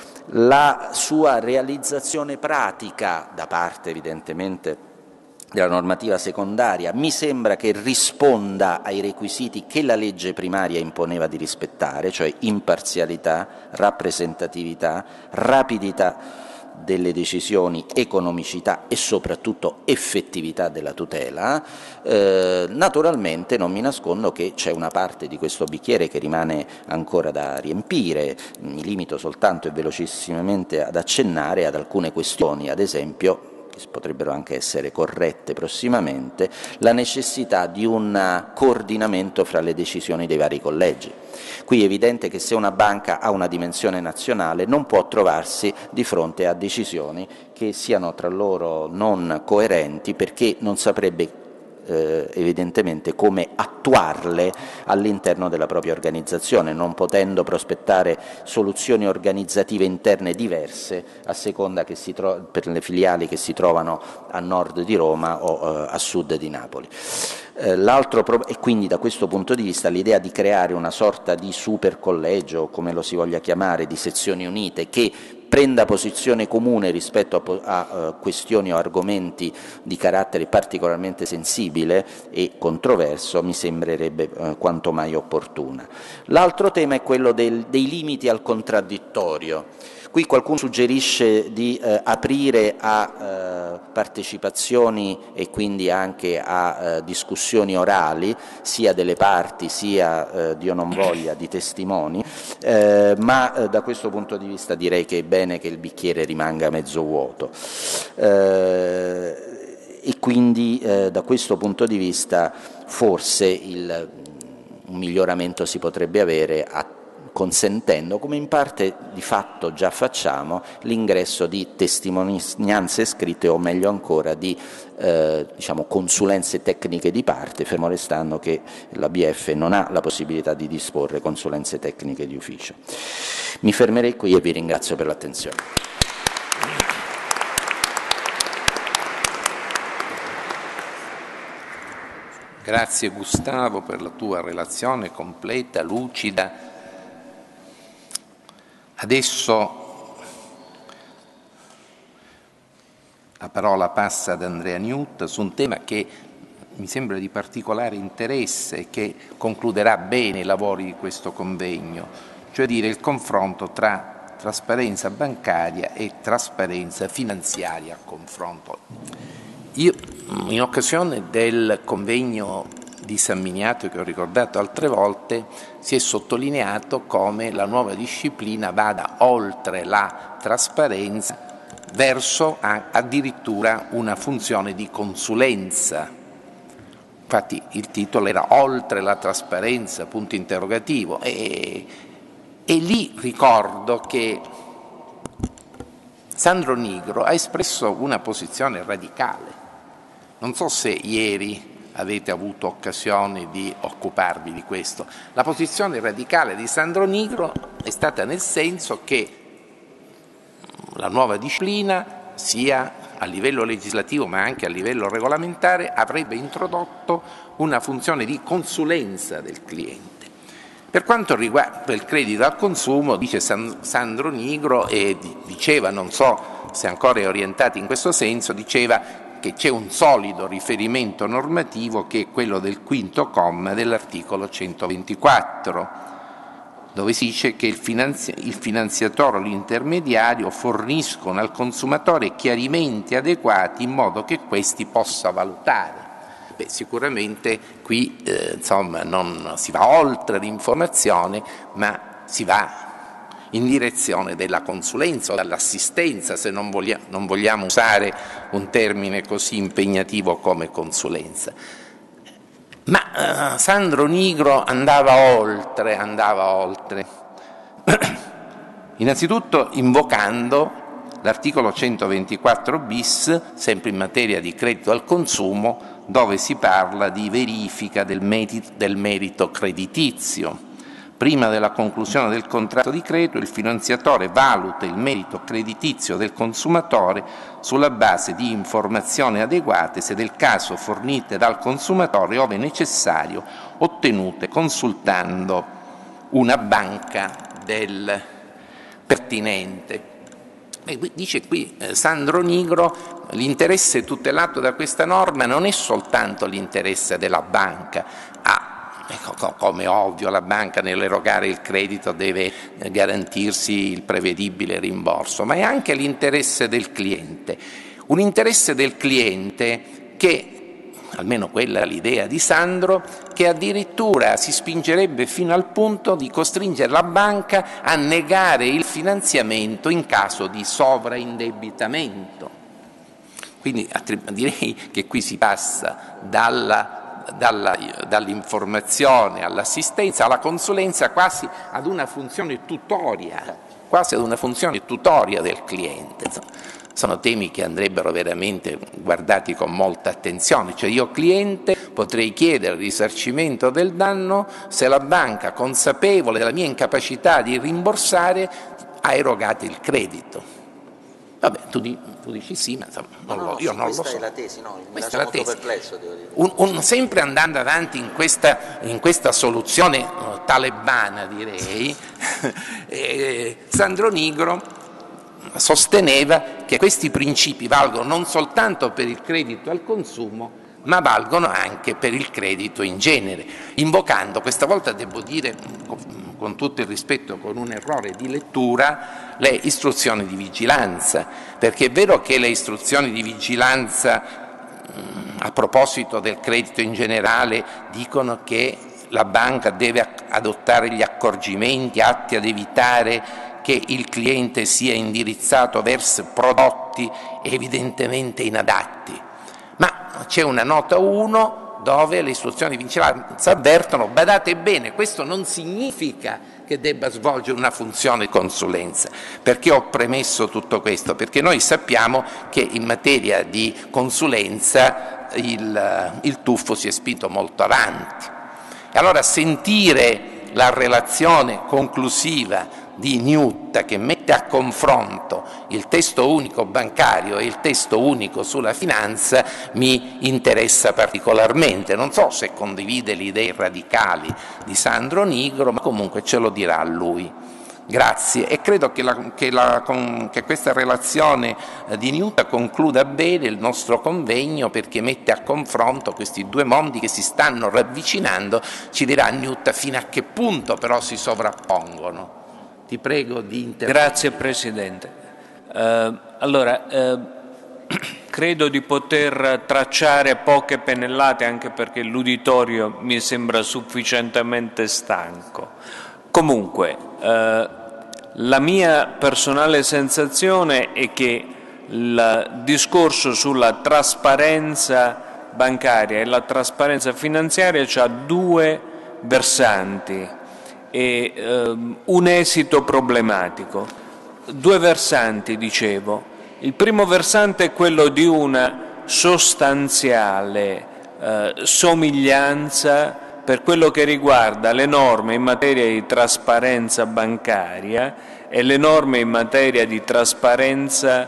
La sua realizzazione pratica da parte evidentemente della normativa secondaria mi sembra che risponda ai requisiti che la legge primaria imponeva di rispettare, cioè imparzialità, rappresentatività, rapidità delle decisioni, economicità e soprattutto effettività della tutela. Eh, naturalmente non mi nascondo che c'è una parte di questo bicchiere che rimane ancora da riempire, mi limito soltanto e velocissimamente ad accennare ad alcune questioni, ad esempio, che potrebbero anche essere corrette prossimamente, la necessità di un coordinamento fra le decisioni dei vari collegi. Qui è evidente che se una banca ha una dimensione nazionale non può trovarsi di fronte a decisioni che siano tra loro non coerenti, perché non saprebbe Eh, evidentemente come attuarle all'interno della propria organizzazione, non potendo prospettare soluzioni organizzative interne diverse a seconda che si tro- per le filiali che si trovano a nord di Roma o eh, a sud di Napoli. Eh, l'altro pro- e quindi da questo punto di vista l'idea di creare una sorta di super collegio, come lo si voglia chiamare, di sezioni unite che prenda posizione comune rispetto a, a uh, questioni o argomenti di carattere particolarmente sensibile e controverso, mi sembrerebbe uh, quanto mai opportuna. L'altro tema è quello del, dei limiti al contraddittorio. Qui qualcuno suggerisce di eh, aprire a eh, partecipazioni e quindi anche a eh, discussioni orali, sia delle parti sia, eh, Dio non voglia, di testimoni, eh, ma eh, da questo punto di vista direi che è bene che il bicchiere rimanga mezzo vuoto. Eh, e quindi eh, da questo punto di vista forse il, un miglioramento si potrebbe avere a consentendo, come in parte di fatto già facciamo, l'ingresso di testimonianze scritte o meglio ancora di eh, diciamo, consulenze tecniche di parte, fermo restando che l'A B F non ha la possibilità di disporre consulenze tecniche di ufficio. Mi fermerei qui e vi ringrazio per l'attenzione. Grazie Gustavo per la tua relazione completa, lucida. Adesso la parola passa ad Andrea Newt su un tema che mi sembra di particolare interesse e che concluderà bene i lavori di questo convegno, cioè dire il confronto tra trasparenza bancaria e trasparenza finanziaria a confronto. Io, in occasione del convegno di San Miniato che ho ricordato altre volte, si è sottolineato come la nuova disciplina vada oltre la trasparenza verso addirittura una funzione di consulenza. Infatti il titolo era oltre la trasparenza, punto interrogativo, e, e lì ricordo che Sandro Nigro ha espresso una posizione radicale. Non so se ieri avete avuto occasione di occuparvi di questo. La posizione radicale di Sandro Nigro è stata nel senso che la nuova disciplina, sia a livello legislativo ma anche a livello regolamentare, avrebbe introdotto una funzione di consulenza del cliente. Per quanto riguarda il credito al consumo, dice Sandro Nigro, e diceva, non so se ancora è orientato in questo senso, diceva che c'è un solido riferimento normativo che è quello del quinto comma dell'articolo centoventiquattro, dove si dice che il, finanzi- il finanziatore o l'intermediario forniscono al consumatore chiarimenti adeguati in modo che questi possa valutare. Beh, sicuramente qui eh, insomma, non si va oltre l'informazione, ma si va in direzione della consulenza o dell'assistenza, se non vogliamo, non vogliamo usare un termine così impegnativo come consulenza. Ma uh, Sandro Nigro andava oltre, andava oltre, innanzitutto invocando l'articolo centoventiquattro bis, sempre in materia di credito al consumo, dove si parla di verifica del merito, del merito creditizio. Prima della conclusione del contratto di credito, il finanziatore valuta il merito creditizio del consumatore sulla base di informazioni adeguate, se del caso fornite dal consumatore, ove necessario, ottenute consultando una banca del pertinente. E dice qui eh, Sandro Nigro, l'interesse tutelato da questa norma non è soltanto l'interesse della banca. Ah, ecco, come ovvio, la banca nell'erogare il credito deve garantirsi il prevedibile rimborso, ma è anche l'interesse del cliente. Un interesse del cliente che, almeno quella è l'idea di Sandro, che addirittura si spingerebbe fino al punto di costringere la banca a negare il finanziamento in caso di sovraindebitamento. Quindi direi che qui si passa dalla dall'informazione all'assistenza, alla consulenza, quasi ad una funzione tutoria, quasi ad una funzione tutoria del cliente. Sono temi che andrebbero veramente guardati con molta attenzione. Cioè io cliente potrei chiedere il risarcimento del danno se la banca, consapevole della mia incapacità di rimborsare, ha erogato il credito. Vabbè, tu, di, tu dici sì, ma insomma, non no, lo, no, io sì, non lo so. Questa è la tesi, no, mi questa lascia è la molto tesi. perplesso, devo dire. Un, un, sempre andando avanti in questa, in questa soluzione uh, talebana, direi, eh, Sandro Nigro sosteneva che questi principi valgono non soltanto per il credito al consumo, ma valgono anche per il credito in genere, invocando, questa volta devo dire con tutto il rispetto, con un errore di lettura, le istruzioni di vigilanza, perché è vero che le istruzioni di vigilanza mh, a proposito del credito in generale dicono che la banca deve adottare gli accorgimenti atti ad evitare che il cliente sia indirizzato verso prodotti evidentemente inadatti, ma c'è una nota uno dove le istruzioni di vigilanza avvertono: badate bene, questo non significa che debba svolgere una funzione di consulenza. Perché ho premesso tutto questo? Perché noi sappiamo che in materia di consulenza il, il tuffo si è spinto molto avanti. E allora sentire la relazione conclusiva di Newt, che mette a confronto il testo unico bancario e il testo unico sulla finanza, mi interessa particolarmente. Non so se condivide le idee radicali di Sandro Nigro, ma comunque ce lo dirà lui. Grazie, e credo che, la, che, la, che questa relazione di Newt concluda bene il nostro convegno, perché mette a confronto questi due mondi che si stanno ravvicinando. Ci dirà Newt fino a che punto però si sovrappongono. Ti prego di intervenire. Grazie Presidente. Uh, allora, uh, credo di poter tracciare poche pennellate, anche perché l'uditorio mi sembra sufficientemente stanco. Comunque, uh, la mia personale sensazione è che il discorso sulla trasparenza bancaria e la trasparenza finanziaria ha due versanti e um, un esito problematico. Due versanti, dicevo. Il primo versante è quello di una sostanziale uh, somiglianza per quello che riguarda le norme in materia di trasparenza bancaria e le norme in materia di trasparenza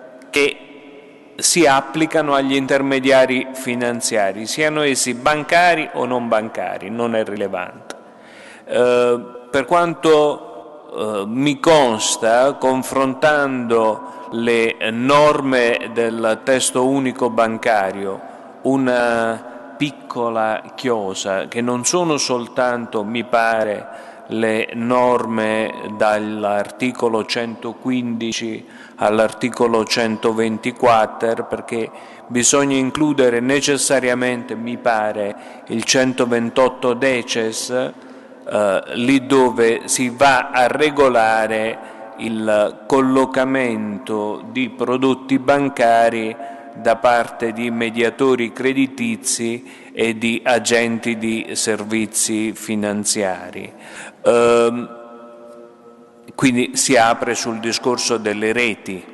che si applicano agli intermediari finanziari, siano essi bancari o non bancari, non è rilevante. Eh, per quanto eh, mi consta, confrontando le norme del testo unico bancario, una piccola chiosa, che non sono soltanto, mi pare, le norme dall'articolo centoquindici all'articolo centoventiquattro, perché bisogna includere necessariamente, mi pare, il centoventotto decies, Uh, lì dove si va a regolare il collocamento di prodotti bancari da parte di mediatori creditizi e di agenti di servizi finanziari. Uh, quindi si apre sul discorso delle reti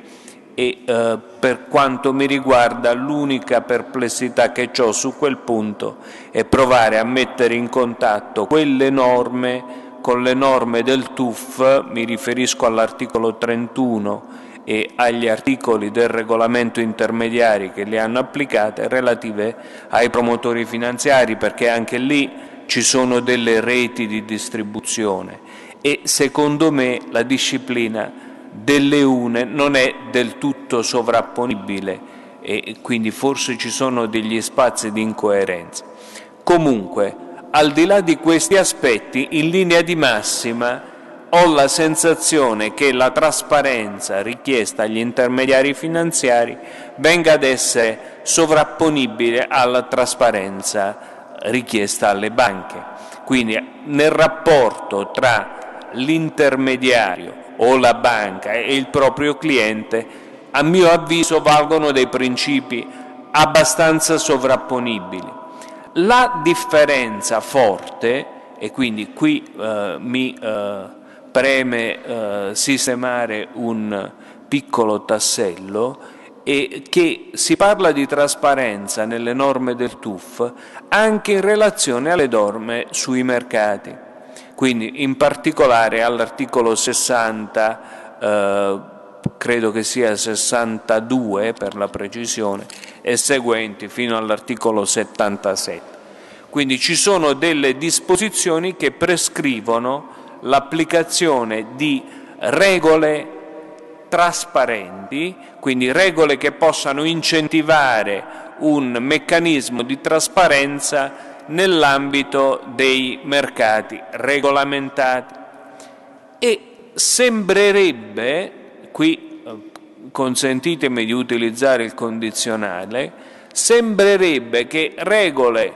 e eh, per quanto mi riguarda l'unica perplessità che ho su quel punto è provare a mettere in contatto quelle norme con le norme del T U F, mi riferisco all'articolo trentuno e agli articoli del regolamento intermediari che le hanno applicate relative ai promotori finanziari, perché anche lì ci sono delle reti di distribuzione e secondo me la disciplina delle une non è del tutto sovrapponibile e quindi forse ci sono degli spazi di incoerenza. Comunque, al di là di questi aspetti, in linea di massima ho la sensazione che la trasparenza richiesta agli intermediari finanziari venga ad essere sovrapponibile alla trasparenza richiesta alle banche. Quindi nel rapporto tra l'intermediario o la banca e il proprio cliente, a mio avviso valgono dei principi abbastanza sovrapponibili. La differenza forte, e quindi qui eh, mi eh, preme eh, sistemare un piccolo tassello, è che si parla di trasparenza nelle norme del T U F anche in relazione alle norme sui mercati, quindi in particolare all'articolo sessanta, eh, credo che sia sessantadue per la precisione, e seguenti fino all'articolo settantasette. Quindi ci sono delle disposizioni che prescrivono l'applicazione di regole trasparenti, quindi regole che possano incentivare un meccanismo di trasparenza nell'ambito dei mercati regolamentati. E sembrerebbe, qui consentitemi di utilizzare il condizionale, sembrerebbe che regole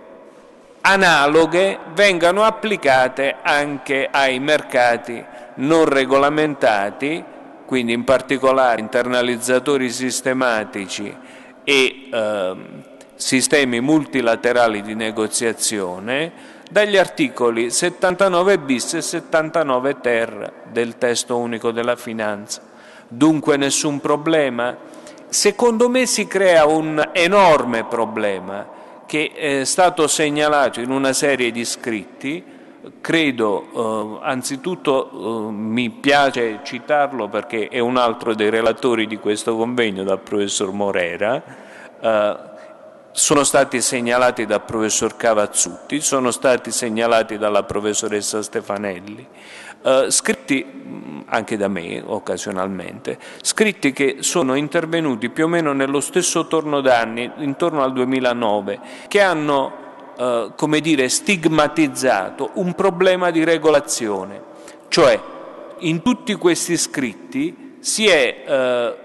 analoghe vengano applicate anche ai mercati non regolamentati, quindi in particolare internalizzatori sistematici e eh, sistemi multilaterali di negoziazione, dagli articoli settantanove bis e settantanove ter del testo unico della finanza. Dunque nessun problema. Secondo me si crea un enorme problema che è stato segnalato in una serie di scritti. Credo, eh, anzitutto eh, mi piace citarlo perché è un altro dei relatori di questo convegno, dal professor Morera, eh, sono stati segnalati dal professor Cavazzutti, sono stati segnalati dalla professoressa Stefanelli, eh, scritti anche da me occasionalmente, scritti che sono intervenuti più o meno nello stesso torno d'anni, intorno al duemilanove, che hanno eh, come dire, stigmatizzato un problema di regolazione, cioè in tutti questi scritti si è eh,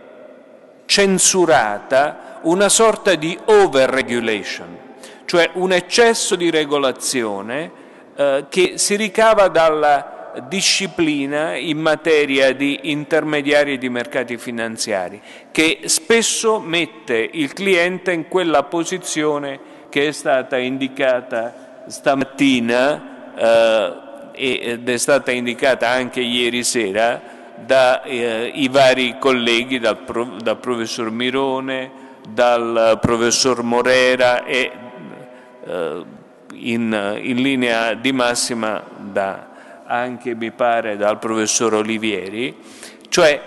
censurata una sorta di over-regulation, cioè un eccesso di regolazione eh, che si ricava dalla disciplina in materia di intermediari e di mercati finanziari, che spesso mette il cliente in quella posizione che è stata indicata stamattina eh, ed è stata indicata anche ieri sera dai eh, vari colleghi, dal, pro, dal professor Mirone, dal professor Morera e eh, in, in linea di massima da anche mi pare dal professor Olivieri, cioè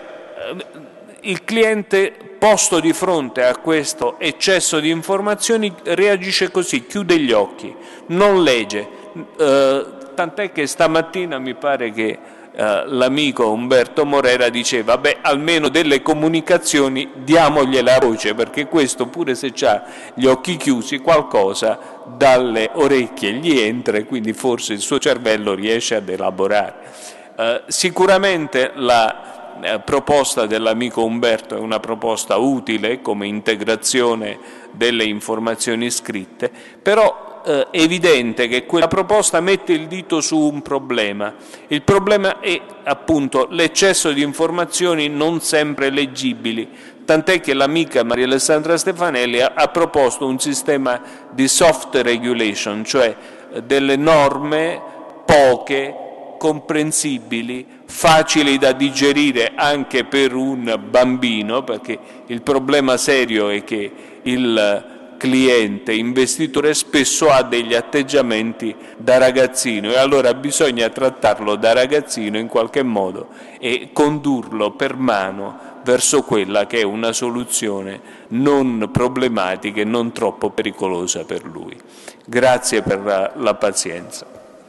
il cliente posto di fronte a questo eccesso di informazioni reagisce così, chiude gli occhi, non legge, eh, tant'è che stamattina mi pare che eh, l'amico Umberto Morera diceva beh almeno delle comunicazioni diamogliela a voce, perché questo pure se ha gli occhi chiusi qualcosa dalle orecchie gli entra e quindi forse il suo cervello riesce ad elaborare. Eh, sicuramente la eh, proposta dell'amico Umberto è una proposta utile come integrazione delle informazioni scritte, però è evidente che quella proposta mette il dito su un problema. Il problema è appunto l'eccesso di informazioni non sempre leggibili, tant'è che l'amica Maria Alessandra Stefanelli ha, ha proposto un sistema di soft regulation, cioè delle norme poche comprensibili, facili da digerire anche per un bambino, perché il problema serio è che il cliente investitore spesso ha degli atteggiamenti da ragazzino e allora bisogna trattarlo da ragazzino in qualche modo e condurlo per mano verso quella che è una soluzione non problematica e non troppo pericolosa per lui. Grazie per la, la pazienza.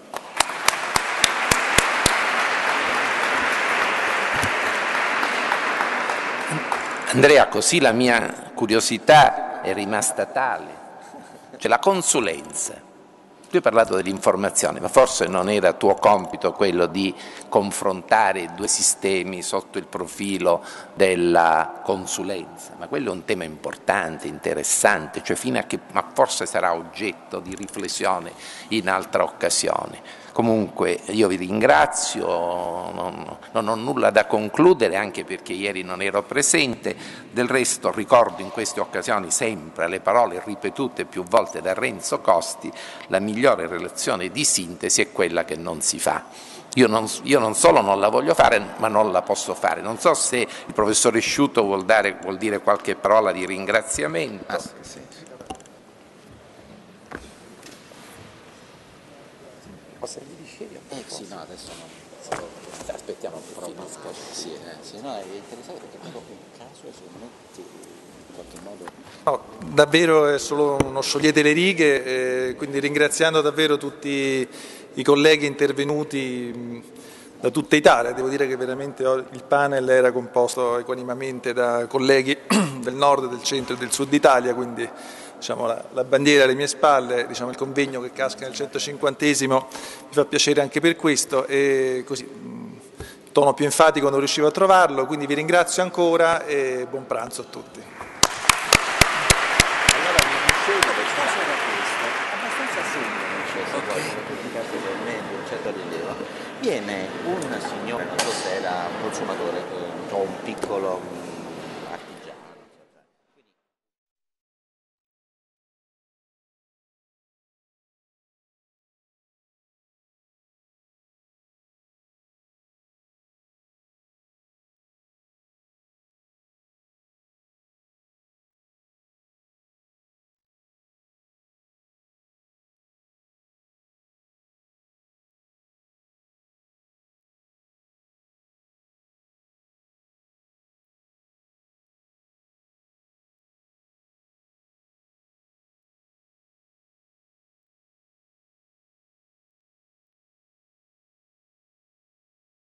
Andrea, così la mia curiosità è rimasta tale. Cioè la consulenza. Tu hai parlato dell'informazione, ma forse non era tuo compito quello di confrontare i due sistemi sotto il profilo della consulenza, ma quello è un tema importante, interessante, cioè fino a che, ma forse sarà oggetto di riflessione in altra occasione. Comunque io vi ringrazio, non, non ho nulla da concludere anche perché ieri non ero presente, del resto ricordo in queste occasioni sempre le parole ripetute più volte da Renzo Costi, la migliore relazione di sintesi è quella che non si fa. Io non, io non solo non la voglio fare, ma non la posso fare. Non so se il professore Sciuto vuol, dare, vuol dire qualche parola di ringraziamento. Ah, sì, sì. Cosa gli dicevi? Eh, sì, no, adesso non. Aspettiamo che finisca. Sì, eh, sì, no, è interessante perché è proprio un caso e secondo me che in qualche modo. No, davvero è solo uno sciogliete le righe, eh, quindi ringraziando davvero tutti i colleghi intervenuti mh, da tutta Italia. Devo dire che veramente il panel era composto equanimamente da colleghi del nord, del centro e del sud Italia, quindi diciamo, la, la bandiera alle mie spalle, diciamo, il convegno che casca nel centocinquantesimo mi fa piacere anche per questo e così mh, il tono più enfatico non riuscivo a trovarlo, quindi vi ringrazio ancora e buon pranzo a tutti. Allora mi dicevo che il caso era questo, abbastanza semplice, se vuoi, in tutti i casi veramente di un certo rilievo. Viene un signore, non so se era un consumatore eh, o un piccolo